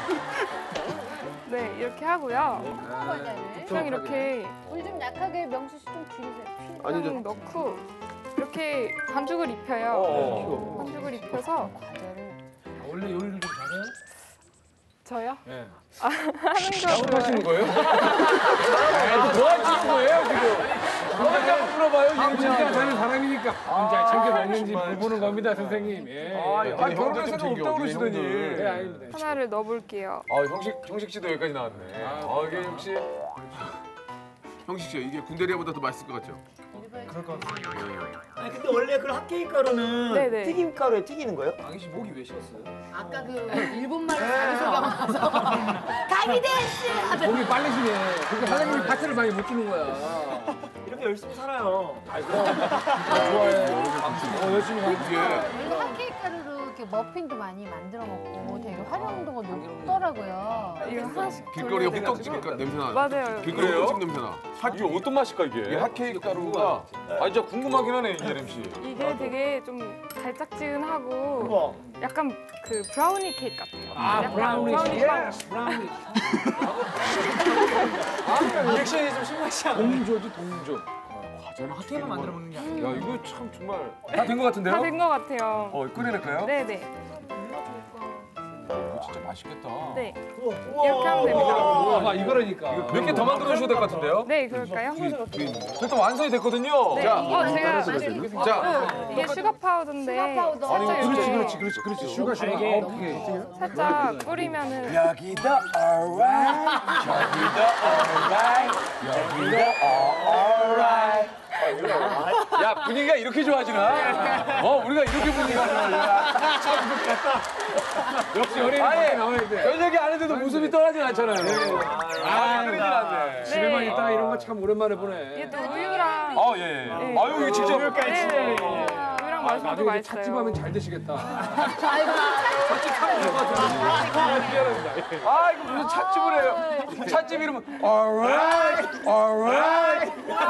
네, 이렇게 하고요. 과자를 그냥 이렇게 불 좀 약하게 명수 씨 좀 줄이세요. 아니, 좀 넣고 이렇게 반죽을 입혀요. 어. 반죽을 입혀서 과자를 원래 요리를 좀 잘해요? 저요? 네. 아, 하는 거 작업하시는 좋아해요. 거예요? 아, 뭐 하시는 거예요 지금? 먼저 한번 물어봐요. 예림 진짜 씨한테. 저는 사람이니까 밥 잘 챙겨 먹는지 물어보는 겁니다, 선생님. 예. 아, 예. 아니, 결혼할 형들 좀 생각 챙겨, 없다고 우리 그러시더니. 형들. 예, 아닙니다. 하나를 넣어볼게요. 아, 형식, 형식 씨도 여기까지 나왔네. 아, 이게 혹시. 형식 씨 이게 군대리아보다 더 맛있을 것 같죠? 아니 근데 원래 그 핫케이크 가루는 네네. 튀김 가루에 튀기는 거예요? 아까 그 일본말 자기소개하고 나서 가미데스 하더니 목이 빨리시네. 그러니까 사장님이 파트를 많이 못 주는 거야. 이렇게 열심히 살아요. 좋아해. 어, 열심히 하고. 원래 핫케이크 가루로 이렇게 머핀도 많이 만들어 먹고 되게 활용도가 높더라고요. 이거 하나씩 길거리에 돌려야 호떡집 돼가지고. 냄새 나. 맞아요. 길거리 그래요? 호떡집 냄새 나. 이게 어떤 맛일까, 이게? 이 핫케이크 가루가 아, 진짜 궁금하긴 하네, 예림 씨. 이게 되게 좀 달짝지근하고 우와. 약간 그 브라우니 케이크 같아요. 아, 약간 브라우니. 빵. 예스, 브라우니. 리액션이 좀 심하지 않아요? 동조지, 동조. 저는 핫케이크만 만들어 먹는 게 아니에요. 야, 이거 참 정말. 다 된 것 같은데요? 다 된 것 같아요. 어, 끓여낼까요? 네네. 이거 진짜 맛있겠다. 네. 우와. 이렇게 하면 됩니다. 우와, 봐, 이거라니까. 몇 개 더 만들어 주셔야 될 것 같은데요? 네, 그럴까요? 일단 완성이 됐거든요. 네. 자, 어, 제가 자, 어, 이게 슈가 파우더인데 슈가 파우더. 살짝 그렇지, 이렇게 그렇지, 그렇지, 그렇지. 슈가, 슈가. 달게. 아, 오케이. 살짝 뿌리면은 여기다 alright 여기다 alright 여기다 alright 야, 분위기가 이렇게 좋아지나? 어, 우리가 이렇게 분위기가 좋아지나? 역시 어린이 아니, 나와야 돼. 저녁에 안 해도 웃음이 떠나진 않잖아요. 아, 끊이진 않네. 집에만 네. 있다가 이런 거 참 오랜만에 보네. 이게 또 우유랑 아, 예, 예. 네. 아유, 이거 직접. 네, 네. 우유랑 마시면 또 나중에 맛있어요. 찻집 하면 잘 되시겠다. 아이고 아, 이거 무슨 찻집을 해요. 찻집 이러면, alright, alright.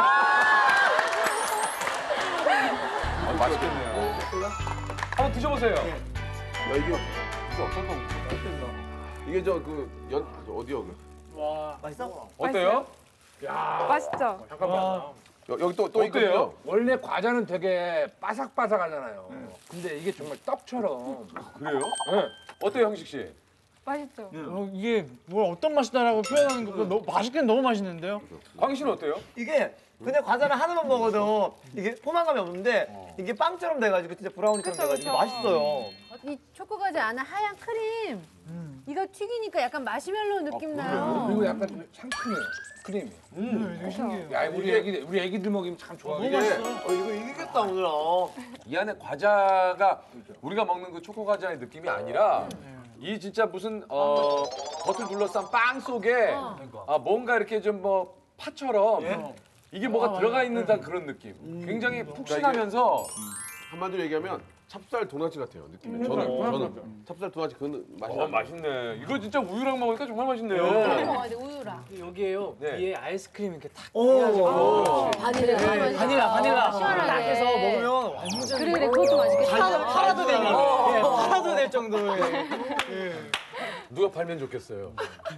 아, 맛있겠네요. 한번 드셔보세요. 야 이게 무슨 어떤 거? 이게 저 그 연 어디요? 그? 와. 맛있어? 어때요? 맛있죠? 여, 여기 또 또 어때요? 있거든요. 원래 과자는 되게 바삭바삭하잖아요. 근데 이게 정말 떡처럼. 그래요? 네. 어때요, 형식 씨? 맛있죠? 어, 이게 뭘 어떤 맛이다라고 표현하는 거 너무 맛있긴 너무 맛있는데요? 광희 씨는 어때요? 이게 그냥 과자를 하나만 먹어도 이게 포만감이 없는데 이게 빵처럼 돼가지고 진짜 브라우니처럼 그쵸, 돼가지고 그쵸. 맛있어요. 이 초코 과자 안에 하얀 크림. 이거 튀기니까 약간 마시멜로 느낌 나요. 그리고 약간 좀 상큼해요. 크림이. 그렇죠. 야, 우리 애기들, 우리 애기들 먹이면 참 좋아. 너무 맛있어. 어, 이거 이기겠다 오늘. 어. 이 안에 과자가 우리가 먹는 그 초코 과자의 느낌이 아니라 이 진짜 무슨 어 겉을 둘러싼 빵 속에 아, 뭔가 이렇게 좀 뭐 파처럼 이게 뭐가 들어가 있는 듯한 그런 느낌. 굉장히 푹신하면서 한마디로 얘기하면 찹쌀 도넛 같아요 느낌이. 저는 저는 찹쌀 도넛 그 맛이 어, 나. 맛있네. 이거 진짜 우유랑 먹으니까 정말 맛있네요. 우유 먹어야 돼, 우유랑. 여기에요. 네. 위에 아이스크림 이렇게 탁 오. 해가지고 바닐라. 네, 바닐라 바닐라 시원하게. 딱 해서 먹으면 완전 그래, 그래, 그것도 맛있겠다. 팔- 팔아도 되는 어. 예, 팔아도 될 정도의 누가 팔면 좋겠어요.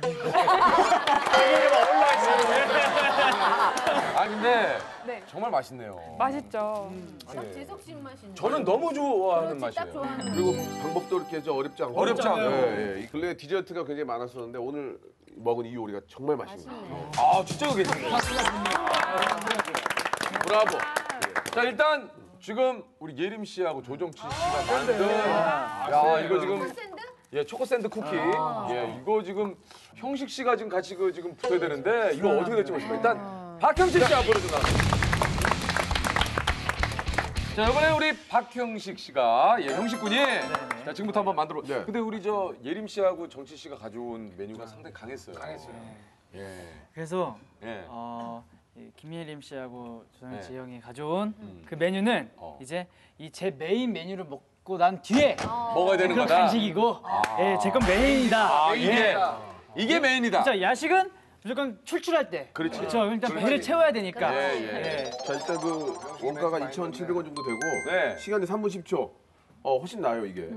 아 근데 네. 정말 맛있네요. 맛있죠? 딱 제석신 맛이. 저는 너무 좋아하는 그렇지, 딱 맛이에요. 좋아하는 그리고 방법도 이렇게 저 어렵지 않고. 어렵지 않아요. 예, 예. 이 근래 디저트가 굉장히 많았었는데 오늘 먹은 이 요리가 정말 맛있네요. 맛있네. 아 진짜 이거 괜찮네. 브라보. 자 일단 지금 우리 예림 씨하고 조정치 씨가 만든 야 이거 지금 샌드? 예 초코 샌드 쿠키 예 이거 지금 형식 씨가 지금 같이 그 지금 붙어야 되는데 이거 어떻게 될지 모르겠습니다. 일단 박형식 씨 앞으로 좀 나와주세요. 자 이번에 우리 박형식 씨가 예 형식 군이 자 지금부터 한번 만들어. 네. 근데 우리 저 예림 씨하고 정치 씨가 가져온 메뉴가 상당히 강했어요. 강했어요. 예. 그래서 예. 어, 이 김예림 씨하고 조정치 네. 형이 가져온 음. 그 메뉴는 어. 이제 이 제 메인 메뉴를 먹고 난 뒤에 먹어야 되는 그런 거다. 간식이고 예, 제 건 메인이다. 아 이게 이게 메인이다. 진짜 야식은 무조건 출출할 때. 그렇지. 그렇죠. 일단 그렇지. 배를 채워야 되니까. 예, 예. 예. 자 일단 그 원가가 이천칠백 원 정도 되고 네. 시간이 삼 분 십 초. 어 훨씬 나요 이게.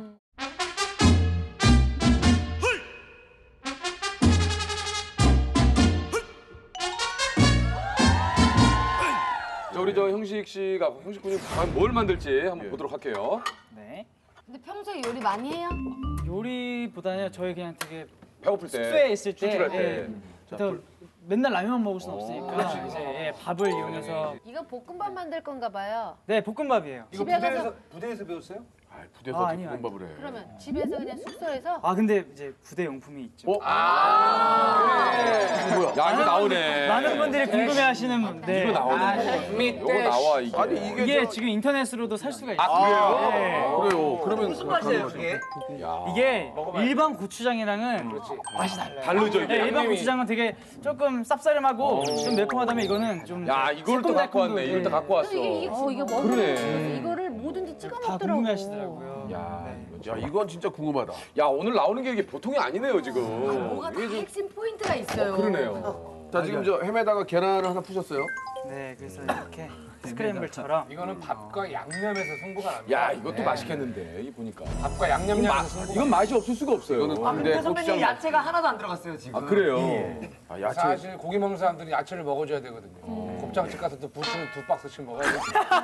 자 우리 저 형식 씨가 형식 군이 과연 뭘 만들지 한번 예. 보도록 할게요. 네. 근데 평소에 요리 많이 해요? 요리보다는 저희 그냥 되게 배고플 때. 숙소에 있을 때, 출출할 때. 예. 자, 또 불- 맨날 라면만 먹을 수는 없으니까 이제 예, 밥을 이용해서 이거 볶음밥 만들 건가 봐요. 네 볶음밥이에요. 이거 집에 부대에서 가서 부대에서 배웠어요? 아, 부대에서 아, 어떻게 아니요, 볶음밥을 해? 그러면 집에서 그냥 숙소에서 아 근데 이제 부대 용품이 있죠. 어? 아, 그래. 뭐야? 야, 이거 나오네. 많은 분들이 궁금해하시는 건데 이거 나오네. 이거 나와 이게. 아니 이게 이게 저- 지금 인터넷으로도 살 수가 있어요. 아, 그래요? 네. 그래요. 그러면 무슨 맛이에요, 그게? 이게 일반 고추장이랑은 맛이 달라요. 다르죠, 이게. 네, 일반 양념이. 고추장은 되게 조금 쌉싸름하고 좀 매콤하다면 이거는 좀 야, 이걸 또 갖고 왔네. 이걸 또 갖고 왔어. 이게, 이게, 어, 이게 그러네. 먹으면 이거를 뭐든지 찍어 다 먹더라고. 궁금해하시더라고요. 야, 야 이건 진짜 궁금하다. 야, 오늘 나오는 게 이게 보통이 아니네요, 지금. 뭐가 다 이게 좀- 핵심 포인트가 있어요. 그러네요. 자 지금 저 햄에다가 계란을 하나 푸셨어요? 네, 그래서 이렇게 스크램블처럼 이거는 밥과 양념에서 승부가 납니다. 야, 이것도 맛있겠는데. 이 보니까. 밥과 양념량에서 승부가. 이건 맛이 없을 수가 없어요. 이거는 군대 근데 선배님 고추장. 야채가 하나도 안 들어갔어요 지금. 아, 그래요? 아, 야채. 사실 고기 먹는 사람들은 야채를 먹어줘야 되거든요. 곱창집 가서 또 부추는 두 박스씩 먹어야 돼.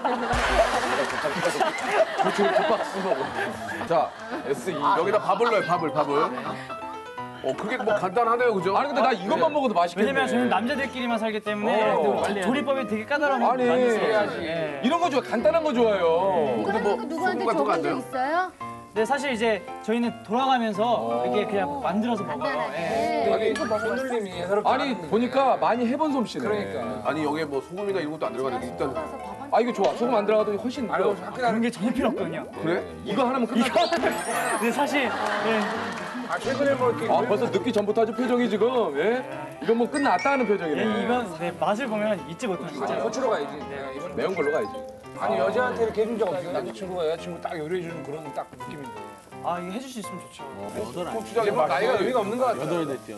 부추를 두 박스 먹어. 자 에스 이 여기다 밥을 넣어요. 밥을 밥을. 어 그게 뭐 간단하네요, 그죠? 아니 근데 나 이것만 먹어도 맛있겠네. 왜냐면 저는 남자들끼리만 살기 때문에 어. 조리법이 되게 까다로운 거 아니, 많이 써요. 해야지. 예. 이런 거 좋아. 간단한 거 좋아요. 이거 하니까 누구한테 소금 같은 거 줘본 안 적 돼요? 있어요? 네, 사실 이제 저희는 돌아가면서 이렇게 그냥 만들어서 먹어요. 예. 간단하게. 아니 손놀림이 예사롭지 아니 않은데. 보니까 많이 해본 솜씨네. 그러니까. 아니 여기에 뭐 소금이나 이런 것도 안 들어가는데 일단 아 이거 좋아. 소금 안 들어가도 훨씬 아유 더. 학교 그런 게 전혀 필요 없거든요. 그래? 이거 하나면 끝나. 근데 사실 예. 아 최근에 뭐 이렇게 아 벌써 늦기 전부터 아주 표정이 지금 예? 이건 뭐 끝났다 하는 표정이네. 예, 이건 네, 맛을 보면 잊지 못하는 진짜. 거치러 가야지. 네, 이번엔 매운 걸로 가야지. 아니 여자한테 이렇게 해준 적 없어요. 남자친구가 여자친구 딱 요리해주는 그런 딱 느낌인데. 아 이거 해줄 수 있으면 좋죠. 고추장이 뭐 나이가 맛있어. 의미가 없는 것 같아.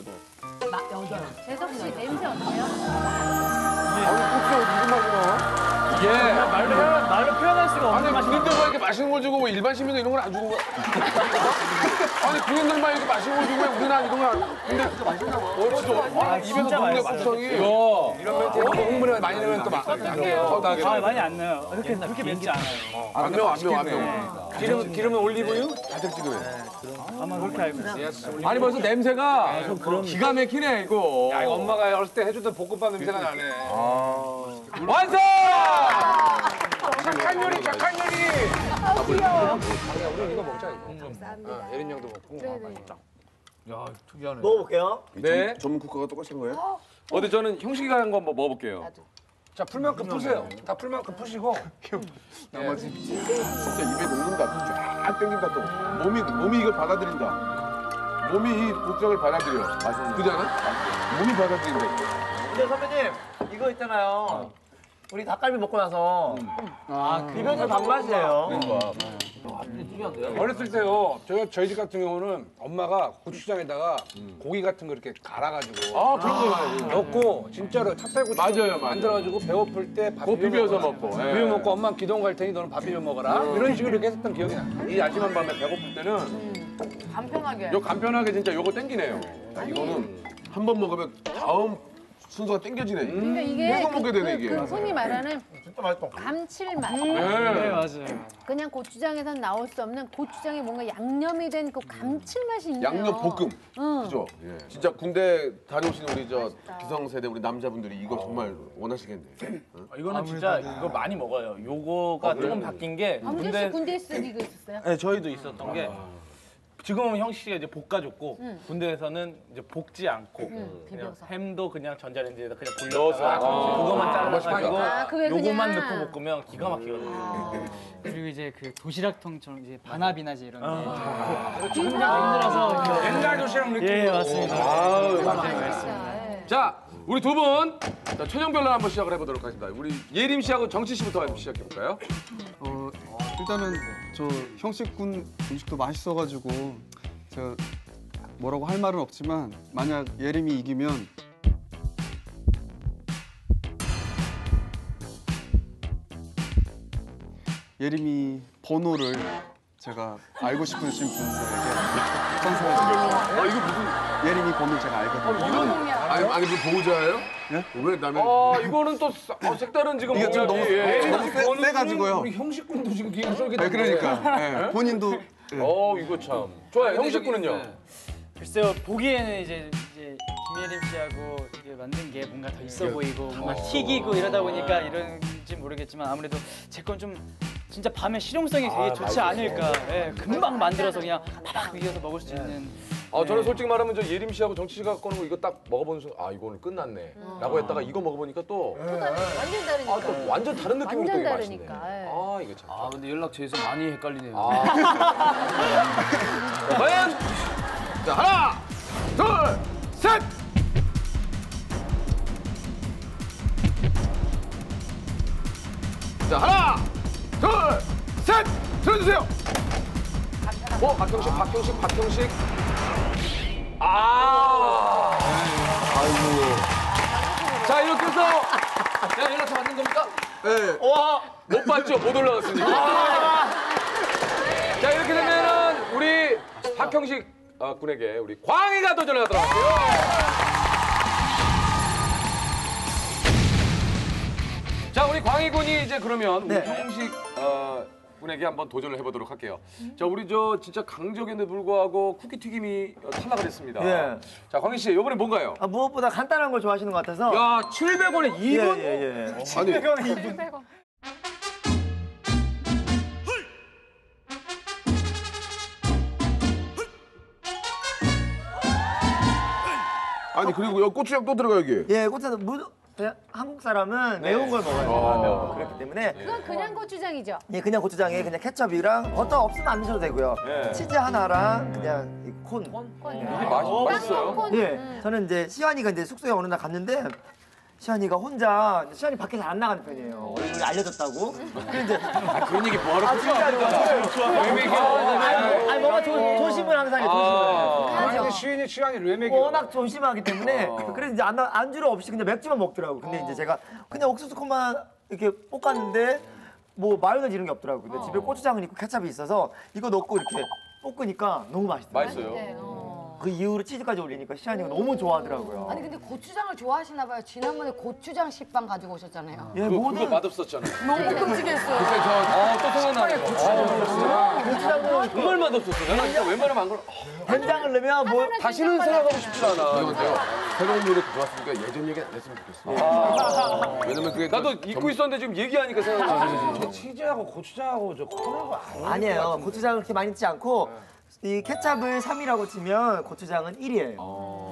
재석 씨 냄새 어때요? 이게 말로 표현, 말로 표현할 수가 없는 아니 맛이. 군인들만 이렇게 맛있는 걸 주고 뭐 일반 시민은 이런 걸 안 주고 아니 군인들만 이렇게 맛있는 걸 주고 왜 우리는 안 이런 걸 근데 어쩌죠? 아, 입에서 진짜 먹는 맛있어요. 고추장이 이거 이런 멘트 흥분을 많이 내면 또 막. 아 많이 안 나요. 그렇게 그렇게 맵지 않아요. 안 매워 안 매워 안 매워. 기름 기름은 올리브유? 자작지근해. 아마 그렇게 알고 있어요. 아니 벌써 냄새가 기가 막히네 이거. 야 이거 엄마가 어렸을 때 해주던 볶음밥 냄새가 나네. 완성! 착한 요리 착한 요리. 아 귀여워. 우리 이거 먹자 이거. 감사합니다. 예린 형도 먹고. 아, 맛있다. 먹어볼게요. 네. 전문 국가가 똑같이 한 거예요? 어디 저는 형식이가 한 거 한번 먹어볼게요. 자 풀만큼 푸세요. 다 풀만큼 푸시고. 나머지 진짜 입에 녹는다. 쫙 땡긴다 또. 몸이 몸이 이걸 받아들인다. 몸이 이 고추장을 받아들여. 맛있네. 그지 않아? 몸이 받아들인다. 근데 선배님 이거 있잖아요. 우리 닭갈비 먹고 나서 아 비벼서 밥맛이에요. 어렸을 때요. 저 저희 집 같은 경우는 엄마가 고추장에다가 고기 같은 거 이렇게 갈아가지고 아 그런 거 많이. 넣고 진짜로 찹쌀고추 맞아요, 맞아요. 만들어가지고 배고플 때밥 그거 비벼서 먹어라. 먹고, 예. 비벼 먹고 엄마 기동 갈 테니 너는 밥 비벼 먹어라. 이런 식으로 이렇게 했었던 기억이 나. 이 아침한 밤에 배고플 때는 간편하게. 요 간편하게 진짜 요거 땡기네요. 야, 이거는 한 번 먹으면 다음 순서가 땡겨지네. 그러니까 이게 계속 먹게 되네 그, 이게. 그 흔히 말하는 진짜 맛있어. 감칠맛. 네 네. 맞아요. 그냥 고추장에선 나올 수 없는 고추장에 뭔가 양념이 된 그 감칠맛이 있네요. 양념 볶음. 응. 그죠? 진짜 군대 다녀오신 우리 저 기성세대 우리 남자분들이 이거 정말 원하시겠네. 이거는 진짜 이거 많이 먹어요. 요거가 조금 바뀐 게 범준 씨 군대 군대에 쓰 이거 있었어요? 네, 저희도 있었던 게 지금은 형식 씨가 이제 볶아줬고 응. 군대에서는 이제 볶지 않고 응, 그냥 비벼서. 햄도 그냥 전자레인지에다 그냥 넣어서. 불려서 아, 그거만 아, 잘라가지고 아, 그게 요거만 그냥. 넣고 볶으면 기가 막히거든요. 그리고 이제 그 도시락통처럼 이제 바나비나지 이런 데 아. 힘들어서 옛날 도시락 느낌. 예 맞습니다. 아유, 진짜, 예. 자, 우리 두 분 천연별로 한번 시작을 해보도록 하겠습니다. 우리 예림 씨하고 정치 씨부터 한번 시작해 볼까요? 어, 일단은 저 형식군 음식도 맛있어가지고 제가 뭐라고 할 말은 없지만 만약 예림이 이기면 예림이 번호를 제가 알고 싶으신 분들에게 선사해드릴게요. 아 이거 무슨 예림이 번호 제가 알거든요. 이런 아니 아니 그 보호자예요? 예? 왜 남의 아, 이거는 또 사- 어, 색다른 지금 이게 좀 공약이, 너무- 예. 너무 세- 세가지고요. 우리 형식군도 지금 기가 네, 쏠깃한데. 그러니까 예, 본인도 예. 어, 이거 참. 좋아요. 형식군은요? 글쎄요 보기에는 이제, 이제 김예림 씨하고 이게 만든 게 뭔가 더 있어 보이고 뭔가 튀기고 이러다 보니까 이런지 모르겠지만 아무래도 제 건 좀 진짜 밤에 실용성이 되게 좋지 않을까. 예, 금방 만들어서 그냥 팍 이어서 먹을 수 있는. 아, 저는 솔직히 말하면 저 예림 씨하고 정치 씨가 꺼는 거 이거 딱 먹어보는 순간 아, 이거는 끝났네. 라고 했다가 이거 먹어보니까 또 완전 다르니까. 아, 또 완전 다른 느낌으로 완전 되게 맛있네. 다르니까. 예. 아, 이거 참. 아 근데 연락처에서 많이 헷갈리네요. 과연 자, 하나, 둘, 셋. 자, 하나, 둘, 셋. 들어주세요. 어, 박형식, 박형식, 박형식. 아. 아이고. 자, 이렇게 해서 야 연락처 받는 겁니까? 네. 와, 못 봤죠? 못 올라갔으니까. 자, 이렇게 되면은 우리 박형식 어, 군에게 우리 광희가 도전을 하도록 할게요. 자, 우리 광희 군이 이제 그러면 우리 형식 어, 군에게 한번 도전을 해보도록 할게요. 자, 우리 저 진짜 강적인데 불구하고 쿠키 튀김이 어, 탈락을 했습니다. 예. 자, 광희 씨, 이번에 뭔가요? 아, 무엇보다 간단한 걸 좋아하시는 것 같아서. 야, 칠백 원에 이 분? 예, 예, 예. 아니, 칠백 원. 아니 그리고 여기 고추장 또 들어가 여기. 예, 고추장 무 그냥 한국 사람은 매운 걸 먹어야 돼요. 매운 거. 그렇기 때문에 그건 그냥 고추장이죠. 예, 그냥 고추장에 그냥 케첩이랑 버터 없으면 안 드셔도 되고요. 네. 치즈 하나랑 그냥 이 콘. 이게 맛, 맛있어요. 콘. 예, 음. 저는 이제 시환이가 이제 숙소에 어느 날 갔는데 시환이가 혼자 시환이 밖에 잘 안 나가는 편이에요. 얼굴이 알려졌다고. 그래서 이제 아, 그런 얘기 뭐하러 아 진짜로. 왜매겨? 아니, 아니 뭔가 조, 조심을 항상 해. 조심을. 아니 해요. 근데 시인이 취향이 왜 먹여? 워낙 조심하기 때문에 그래서 이제 안, 안주를 없이 그냥 맥주만 먹더라고. 근데 이제 제가 그냥 옥수수 콘만 이렇게 볶았는데 뭐 마요네즈 이런 게 없더라고. 근데 집에 고추장은 있고 케첩이 있어서 이거 넣고 이렇게 볶으니까 너무 맛있더라고요. 맛있어요. 네, 어. 그 이후로 치즈까지 올리니까 시안이가 너무 좋아하더라고요. 아니 근데 고추장을 좋아하시나 봐요. 지난번에 고추장 식빵 가지고 오셨잖아요. 예, 그거, 모든 그거 맛없었잖아요. 너무 끔찍했어요. 그때 저, 어, 또 생각나네. 고추장으로 정말 맛없었어. 내가 진짜 웬만하면 안 그래. 된장을 넣으면 뭐 다시는 생각하고 싶지 않아. 근데요. 새로운 노래 들어왔으니까 예전 얘기 안 했으면 좋겠어. 왜냐면 그게 나도 잊고 있었는데 지금 얘기하니까 생각나지. 저 치즈하고 고추장하고 저 코는 거 아니에요. 고추장을 그렇게 많이 넣지 않고 이 케찹을 삼이라고 치면 고추장은 일이에요.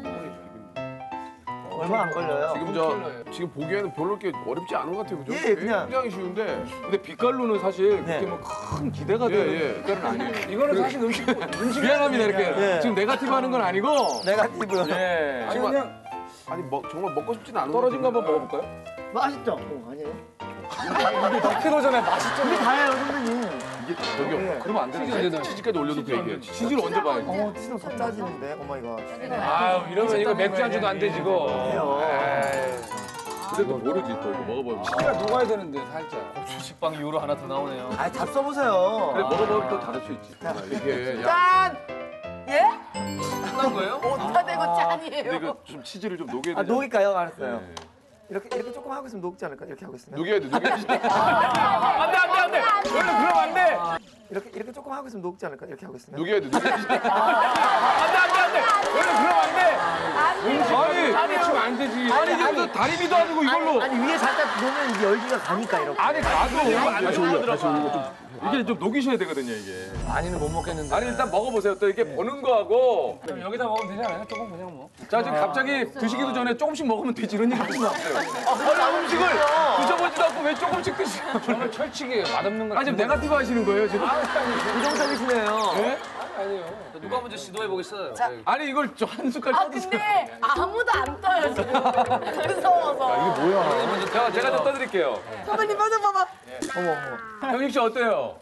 얼마 안 걸려요. 지금 저 지금 보기에는 별로 그렇게 어렵지 않은 것 같아요, 그죠? 예, 그냥. 굉장히 쉬운데. 근데 빛깔로는 사실 네. 그렇게 뭐 큰 기대가 예, 되는 예. 빛깔은 아니에요. 이거는 사실 음식 음식 미안합니다 이렇게 예. 지금 네가티브 하는 건 아니고. 네가티브. 예. 아니, 그냥 뭐, 아니 뭐, 정말 먹고 싶진 않은 떨어진 거 한번 같은데. 먹어볼까요? 맛있죠? 어, 아니에요? 이렇게 도전에 맛있죠. 이게 다예요, 선배님. 이게 저기요. 예. 그러면 안 되는데. 치즈까지 올려놓고 얘기해. 치즈를 언제 봐야지? 어, 치즈는 더 짜지는데. 오 마이 갓. 아유 이러면 이거 맥주 안주도 안 되지 이거. 해요. 근데 또 모르지 또 이거 먹어보면. 치즈가 녹아야 되는데 살짝. 고추 식빵 이후로 하나 더 나오네요. 아, 잡 써보세요. 그래 먹어보면 또 다를 수 있지. 이게 야, 짠! 예? 끝난 거예요? 어디다 대고 짠이에요. 근데 이거 좀 치즈를 좀 녹여야 아, 되잖아. 녹일까요? 알았어요. 네. 이렇게 이렇게 조금 하고 있으면 녹지 않을까? 이렇게 하고 있으면. 녹여야 돼, 녹여야 돼. 안돼 안돼 안돼. 원래 그러면 안 돼. 이렇게 이렇게 조금 하고 있으면 녹지 않을까? 이렇게 하고 있으면. 녹여야 돼, 녹여야 돼. 안돼 안돼 안돼. 원래 그러면 안 돼. 아니 아니 지금 안 되지. 아니 지금 다리미도 아니고 이걸로. 아니 위에 살짝 놓으면 이게 열기가 가니까 이렇게. 아니 가도 다시 올려, 다시 올리고 좀. 이게 좀 녹이셔야 되거든요 이게. 많이는 못 먹겠는데. 아니 일단 먹어보세요. 또 이렇게 보는 거하고. 그럼 여기다 먹으면 되지 않아요? 조금 그냥 뭐. 자 지금 갑자기 드시기도 전에 조금씩 먹으면 되지 이런 얘기 하시면 안 돼요. 아니 음식을 드셔보지도 않고 왜 조금씩 드시는 거예요? 저는 철칙이 맛없는 거. 아니 지금 네가티브 하시는 거예요 지금? 부정적이시네요. 네? 아니에요. 누가 먼저 시도해 보겠어요? 아니 이걸 저 한 숟갈 아 떠드세요. 근데 아무도 안 떠요 지금. 무서워서. 이게 뭐야? 제가 제가 좀 떠드릴게요. 선배님 맞아 봐봐. 어머 어머. 형식 씨 어때요?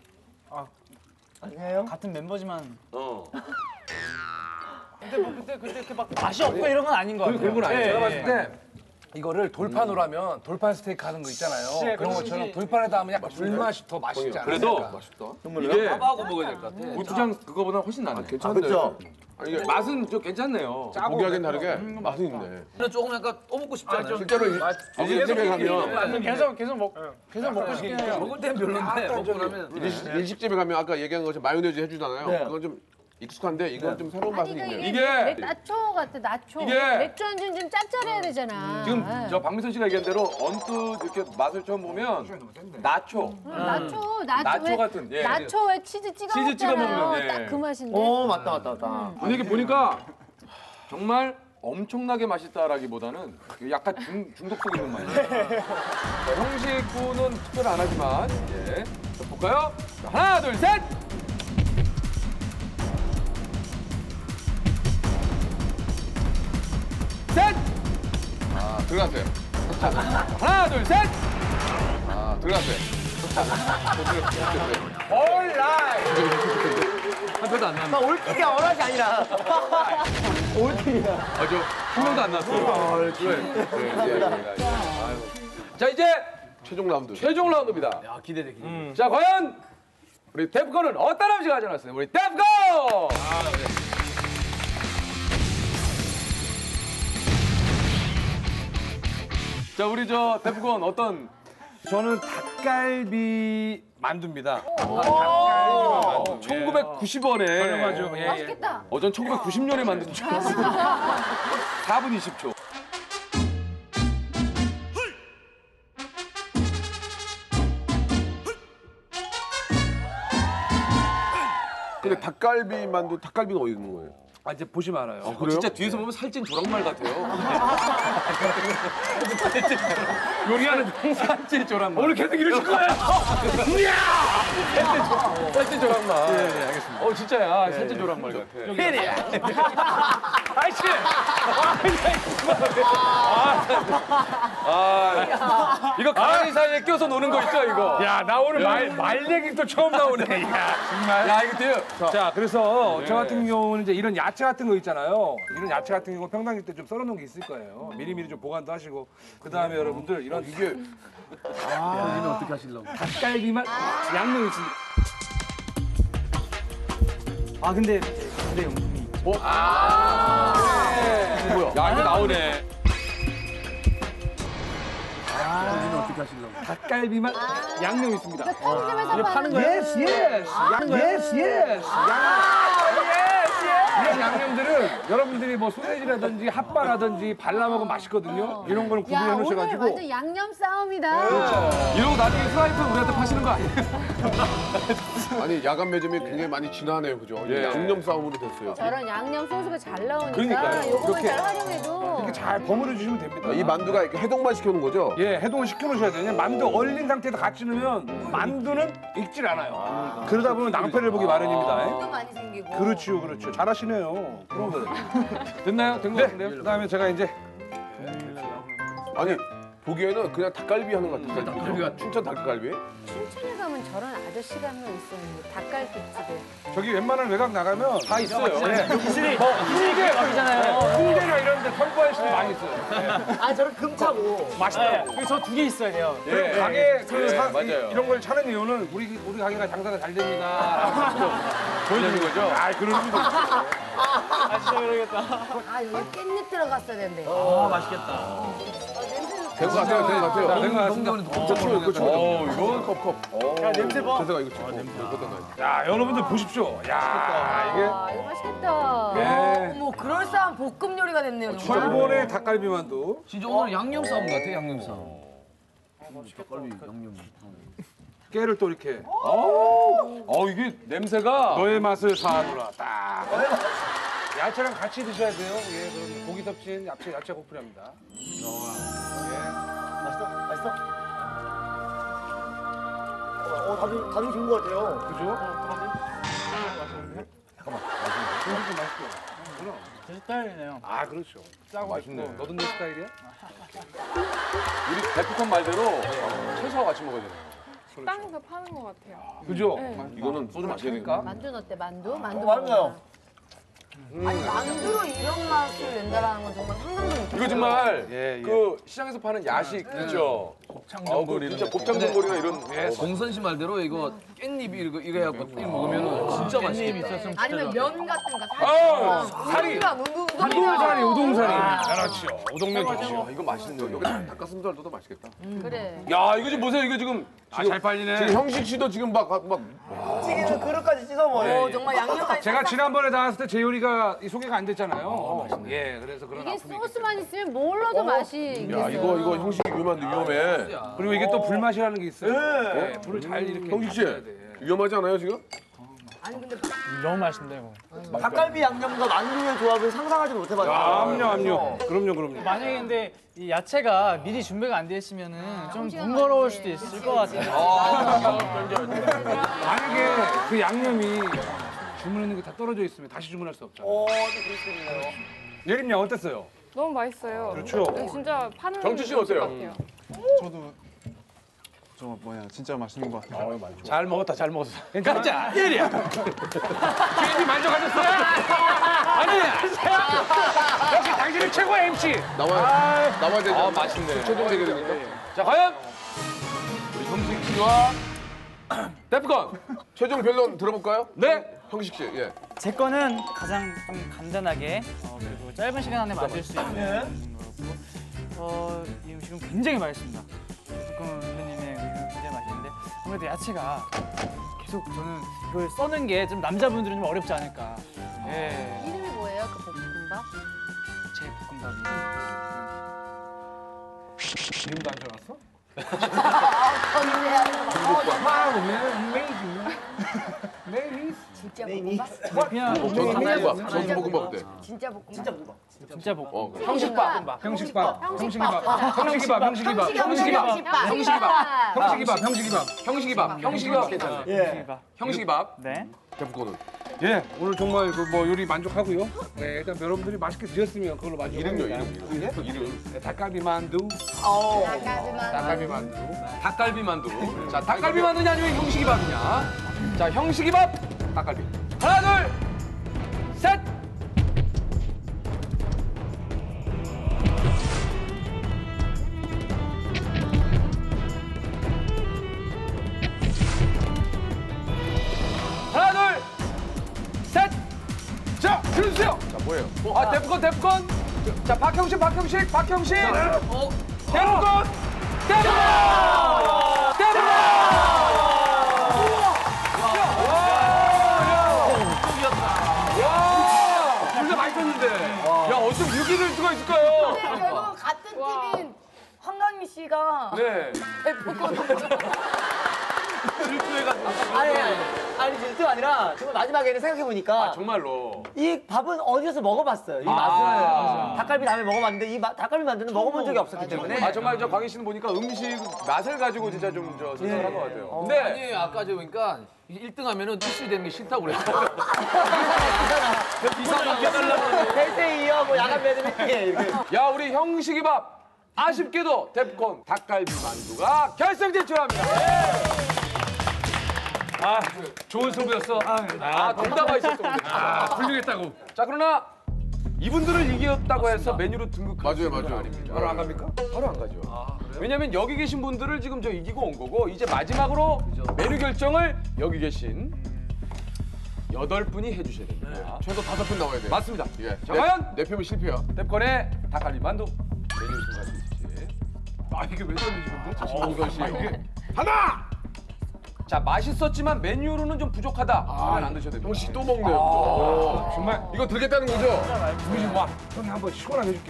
아니에요? 같은 멤버지만. 어. 근데 뭐 그때 그때 이렇게 막 맛이 없고 이런 건 아닌 것 같아요. 그런 건 아니에요. 예, 제가 예. 봤을 때 이거를 돌판으로 하면 돌판 스테이크 하는 거 있잖아요. 네, 그런 그렇지. 것처럼 돌판에다 하면 약간 불맛이 더 맛있지 않아요? 그래도 이게 밥하고 먹어야 될 것 같아. 고추장 그거보다 훨씬 낫네. 괜찮네. 그렇죠. 아니, 이게 맛은 좀 괜찮네요. 보기하기엔 다르게 맛은 있네. 근데 조금 약간 떠먹고 싶지 않아요? 실제로 일식집에 가면 계속 계속 먹 계속 먹고 싶긴 해요. 먹을 땐 별론데 먹고 나면 일식, 일식집에 가면 아까 얘기한 것처럼 마요네즈 해주잖아요. 네. 그건 좀 익숙한데 이건 좀 새로운 맛은 아니, 그러니까 있네요. 이게, 이게- 맥- 나초 같아, 나초. 이게- 맥주 한 잔 좀 짭짤해야 되잖아. 지금 네. 저 박민선 씨가 얘기한 대로 언뜻 이렇게 맛을 처음 보면 나초. 응, 나초, 나초, 나초 왜, 같은, 예. 나초 왜 치즈 찍어 치즈 찍어 먹잖아요. 먹는, 예. 딱 그 맛인데. 오 맞다 맞다 맞다. 근데 이게 보니까 정말 엄청나게 맛있다라기보다는 약간 중, 중독성 있는 맛이에요. 자, 형식구는 특별 안 하지만 예. 자, 볼까요? 자, 하나, 둘, 셋! 셋! 아 들어갔어요. 하나, 둘, 셋! 아 들어갔어요. 올라이! 한 표도 안 나왔네. 나 올킬이 어라지 아니라. 올킬이야. 아, 저 한 명도 안 나왔어요. 그래. 그래. 예, 예, 예. 아유. 자, 이제 최종 라운드. 최종 라운드입니다. 야, 기대돼, 기대. 자, 과연 우리 데프콘은 어떤 음식 가져왔어요? 우리 데프콘! 자, 우리 저 데프콘 어떤 저는 닭갈비 만두입니다. 천구백구십 원에 저렴하죠. 예, 예. 맛있겠다. 어, 전 천구백구십 년에 만든 줄 알았어요. 사 분 이십 초. 근데 닭갈비 만두 닭갈비가 어디 있는 거예요? 아, 이제 보시면 알아요. 어, 진짜 뒤에서 보면 살찐 조랑말 같아요. 요리하는 살찐 조랑말. 오늘 계속 이러실 거예요? 이야! 살찐, 살찐 조랑말. 예, 예, 알겠습니다. 어, 진짜야. 살찐 조랑말 같아. 혜리야. 아이씨! 아, 이거 가랑이 사이에 껴서 노는 거 있죠, 이거? 야, 나 오늘 말, 말 얘기 또 처음 나오네. 야, 정말. 야, 이거 돼요. 자, 그래서 저 네. 같은 경우는 이제 이런 야채 같은 거 있잖아요. 이런 야채 같은 경우 평상시 때 좀 썰어놓은 게 있을 거예요. 미리미리 좀 보관도 하시고. 그 다음에 여러분들 이런 이게 여기는 어떻게 하시려고? 닭갈비만 양념이 있습니다. 아 근데 근데 용품이 아, 그래. 뭐야? 야, 이거 나오네. 여기는 어떻게 하시려고? 닭갈비만 양념이 있습니다. 이거 편의점에서 파는 거예요? 예스, 예스. 양, 예스, 예스. 이런 양념들은 여러분들이 뭐 소세지라든지 핫바라든지 발라 먹으면 맛있거든요. 이런 거는 구분해 야, 오늘 놓으셔가지고. 완전 양념 싸움이다. 이러고 나중에 프라이팬 우리한테 파시는 거 아니에요? 아니 야간 매점이 굉장히 많이 진화하네요, 그죠? 예. 양념 싸움으로 됐어요. 저런 양념 소스가 잘 나오니까 그러니까요. 요거만 이렇게. 잘 활용해도 이렇게 잘 버무려 주시면 됩니다. 이 만두가 이렇게 해동만 시켜놓은 거죠? 예, 해동을 시켜놓으셔야 돼요. 만두 얼린 상태에서 같이 넣으면 만두는 익질 않아요. 그러다 보면 낭패를 보기 마련입니다. 도 많이 생기고. 그렇죠, 그렇죠. 잘하시네요. 그런 거예요. 됐나요? 된 거 네, 같은데요? 그다음에 제가 이제 아니 보기에는 그냥 닭갈비 하는 것 같아요. 닭갈비가 춘천 닭갈비? 춘천에 가면 저런 아저씨가 한 명 있었는데 닭갈비집에. 저기 웬만한 외곽 나가면 다 있어요. 네. 기술이 뭐 기술이 홍대, 막이잖아요. 홍대나 이런 데 선보일 수도 많이 있어요. 아 저런 금차고. 맛있다고. 저 두 개 있어야 돼요. 그리고 가게 그 예, 사- 맞아요. 이런 걸 차는 이유는 우리 우리 가게가 장사가 잘 됩니다. 보여주는 거죠? 아, 그런 의미도 있어요. 아 진짜 그러겠다. 아 여기 깻잎 들어갔어야 되는데. 아 맛있겠다. 아, 냄새. 된 것 같아요, 된 것 같아요. 된 것 같습니다. 어, 그쵸, 그쵸. 어, 이건 컵컵. 야 냄새 봐. 제가 이거 짚어. 이거 던가요. 야, 여러분들 보십시오. 야, 아 이거 맛있겠다. 이게 네. 어머 그럴싸한 볶음 요리가 됐네요. 정말. 철본의 닭갈비 만두. 진짜 오늘 양념 싸움 같아, 양념 싸움. 닭갈비 양념. 깨를 또 이렇게 어, 이게 냄새가. 너의 맛을 사하노라. 딱. 야채랑 같이 드셔야 돼요. 예, 그럼 고기 덮친 야채 야채 고프랍니다. 맛있어? 맛있어? 어, 어 다들 다들 좋은 것 같아요. 그죠? 잠깐만. 맛있네. 맛있게. 그럼. 제 스타일이네요. 아, 그렇죠. 짜고 맛있네. 맛있네. 너도 내 스타일이야? 우리 데프콘 말대로 채소와 같이 먹어야 되네요. 식당에서 파는 것 같아요. 그죠? 네. 이거는 소주 마셔야 되니까. 만두 어때? 만두? 만두. 맞나요? 아니 만두로 이런 맛을 낸다라는 건 정말 상상도 못했어요. 이거 정말 예, 예. 그 시장에서 파는 야식 있죠? 곱창전골 진짜 곱창전골이나 이런. 예, 공선 씨 말대로 이거 깻잎 이거 이거 해갖고 이거 먹으면 진짜 맛있겠다. 아니면 면 같은 거 아, 살짝. 살이. 우동사리, 우동사리. 그렇죠. 우동면 좋죠. 아, 이거 맛있는데 여기 닭가슴살 넣어도 맛있겠다. 그래. 야, 이거 좀 보세요. 이거 지금 아, 잘 팔리네. 지금 형식 씨도 지금 막 막 찌개는 그릇까지 해서 뭐. 오, 정말 양념까지. 제가 지난번에 나왔을 때 제 요리가 이 소개가 안 됐잖아요. 예, 그래서 그런 이게 아픔이 있겠죠. 소스만 있으면 뭘 넣어도 맛이 있겠어요. 야 이거 이거 형식이 위험한데 위험해. 그리고 이게 또 불맛이라는 게 있어요. 예, 불을 잘 이렇게 형식 씨 맞춰야 돼. 위험하지 않아요 지금? 아니 근데 너무 맛있는데 이거. 닭갈비 양념과 만두의 조합을 상상하지 못해봤어요. 그럼요, 그럼요. 그럼요, 그럼요. 만약에 근데 이 야채가 미리 준비가 안 돼 있으면은 좀 번거로울 수도 있을 것 같아요. 만약에 그 양념이 주문했는 게 다 떨어져 있으면 다시 주문할 수 없잖아요. 어, 또 그럴 수 있네요. 예림 양 어땠어요? 너무 맛있어요. 그렇죠. 네, 진짜 파는 정치 씨 어때요? 같아요. 저도 저 뭐야 진짜 맛있는 것 같아요. 잘 먹었다, 잘 먹었어. 가자, 예리야. 괜히 만족하셨어요? 아니야. 역시 당신은 최고의 엠씨. 나와야 나와야 되죠. 아, 맛있네. 최종 대결이니까. 자, 과연 우리 형식 씨와 데프콘. 최종 변론 들어볼까요? 네. 형식 씨. 예. 제 거는 가장 좀 간단하게 어, 그리고 짧은 시간 안에 만들 수 있는 거고 어, 이 음식은 굉장히 맛있습니다. 조금 선배님의 음식은 굉장히 맛있는데 아무래도 야채가 계속 저는 이걸 써는 게 좀 남자분들은 좀 어렵지 않을까. 예, 이름이 뭐예요? 그 볶음밥? 제 볶음밥이. 이름도 안 적었어? 진짜 볶음밥? 그냥 전수볶음밥. 전수볶음밥 어때? 진짜 볶음밥? 진짜 볶음밥. 진짜 볶음. 어, 그래. 형식밥, 형식밥, 형식밥, 형식밥, 형식밥, 형식밥, 형식밥. 형식밥, 형식밥, 형식이밥, 형식이밥 괜찮네. 예. 형식이밥. 네. 데프콘은 예, 오늘 정말 그 뭐 요리 만족하고요. 네, 일단 여러분들이 맛있게 드셨으면 그걸로 만족합니다. 이름요 이름 이름. 이름. 네, 닭갈비 만두, 닭갈비만. 닭갈비 만두. 닭갈비 만두. 자, 닭갈비 만두냐 아니면 형식이밥이냐? 자, 형식이밥, 닭갈비. 하나, 둘, 셋. 하나, 둘, 셋. 자, 들어주세요. 자 뭐예요? 아, 데프콘, 데프콘. 자, 박형식, 박형식, 박형식. 데프콘, 데프콘, 데프콘. 와, 둘 다 맛있었는데. 야, 어쩜 이렇게 될 수가 있을까요? 근데 결국 같은 팀인 황강미 씨가 네. 아니, 아니, 아니, 질투가 아니라 정말 마지막에는 생각해보니까 아, 정말로. 이 밥은 어디서 먹어봤어요. 이 아. 맛을. 닭갈비 다음에 먹어봤는데 이 마- 닭갈비 만두는 먹어본 적이 없었기 때문에. 아, 정말 저 광희 씨는 보니까 음식 맛을 가지고 진짜 좀 저 선택을 한 것 같아요. 근데 아니 아까 저 보니까 일 등 하면은 티슈 되는 게 싫다고 그랬어요. 델세 이어 뭐 야간 매듭 이렇게. 야, 우리 형식이밥 아쉽게도 데프콘 닭갈비 만두가 결승 진출합니다. 아, 좋은 승부였어. 아, 동담아 있었어. 근데. 아, 훌륭했다고. 자, 그러나 이분들을 이겼다고 해서 메뉴로 등극할 맞아요, 수 있는 건 맞아요. 아닙니다. 바로 안 갑니까? 바로 안 가죠. 왜냐면 여기 계신 분들을 지금 저 이기고 온 거고 이제 마지막으로 메뉴 결정을 여기 계신 여덟 분이 해주셔야 됩니다. 최소 다섯 분 나와야 돼. 맞습니다. 예. 자, 네, 과연 네 표면 실패야. 데프콘의 닭갈비 만두 메뉴 순간 있을지. 아, 이게 왜 던지지 근데? 정선 씨. 하나! 자, 맛있었지만 메뉴로는 좀 부족하다. 하면 안 드셔도 됩니다. 형식 또 먹네요. 오. 정말 이거 들겠다는 거죠? 우리 집 와. 형이 한번 시원하게 해줄게.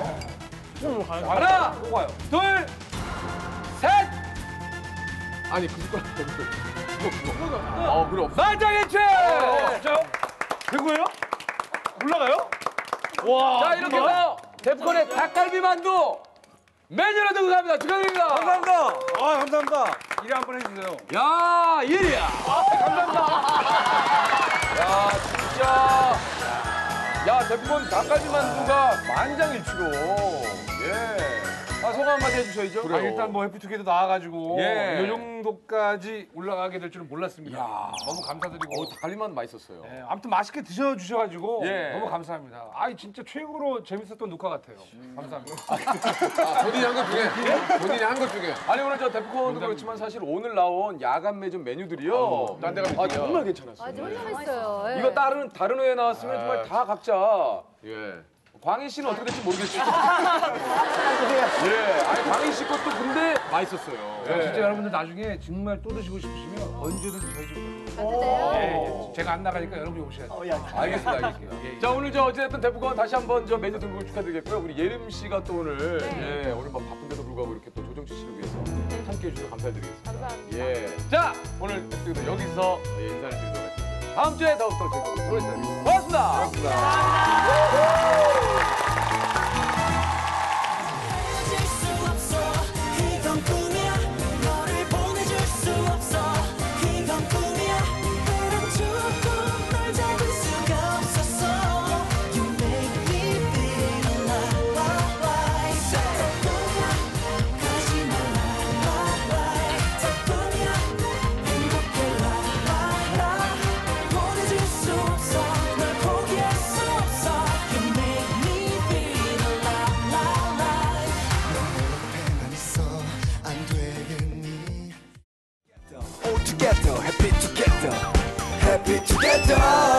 하나, 둘, 셋! 아니 그 숟가락 때문에. 그거 그거. 어 그래 없어. 만장일치! 진짜요? 그거예요? 올라가요? 자, 이렇게 해서 데프콘의 닭갈비 만두 메뉴로 등극합니다. 축하드립니다. 감사합니다. 아, 감사합니다. 일에 한 번 해주세요. 야, 일이야. 아, 감사합니다. 야, 진짜. 야, 데프콘 닭갈비 만두가 만장일치로. 예. 아, 소감 한마디 해주셔야죠. 그래요. 아, 일단 뭐 해피투게더 나와가지고 예. 이 정도까지 올라가게 될 줄은 몰랐습니다. 너무 감사드리고. 어, 닭갈비 만두 맛있었어요. 예, 아무튼 맛있게 드셔주셔가지고 예. 너무 감사합니다. 아, 진짜 최고로 재밌었던 녹화 같아요. 감사합니다. 아, 본인이 한 것 중에 본인이 한 것 중에. 아니, 오늘 저 데프콘도 그렇지만 사실 오늘 나온 야간 매점 메뉴들이요. 딴 데가 아, 정말 괜찮았어요. 아, 훌륭했어요. 예. 이거 다른, 다른 회에 나왔으면 정말 다 각자 예. 광희 씨는 어떻게 될지 모르겠지만. 예, 아니 광희 씨 것도 근데 맛있었어요. 예. 진짜 여러분들 나중에 정말 또 드시고 싶으시면 언제든지 저희 집으로. 가도 돼요? 예, 예. 제가 안 나가니까 여러분이 오셔야 돼요. 알겠습니다, 알겠습니다. 자, 오늘 저 어찌됐든 대부분 다시 한번 저 메뉴 등극을 축하드리겠고요. 우리 예림 씨가 또 오늘 예, 오늘 막 바쁜데도 불구하고 이렇게 또 조정치 씨를 위해서 함께 해주셔서 감사드리겠습니다. 감사합니다. 예. 자, 오늘 에피소드 여기서 예, 인사를 드리도록 하겠습니다. 다음 주에 더욱더 즐거운 프로젝트 고맙습니다. 이건 꿈이야 너를 보내줄 수 없어 이건 꿈이야 때론 조금 널 잡을 수가 없었어 You make me feel alive 꿈이야 가지 말라 꿈이야 행복해 라라라 보내줄 수 없어 널 포기할 수 없어 You make me feel alive 안 되겠니 All together, happy together, happy together.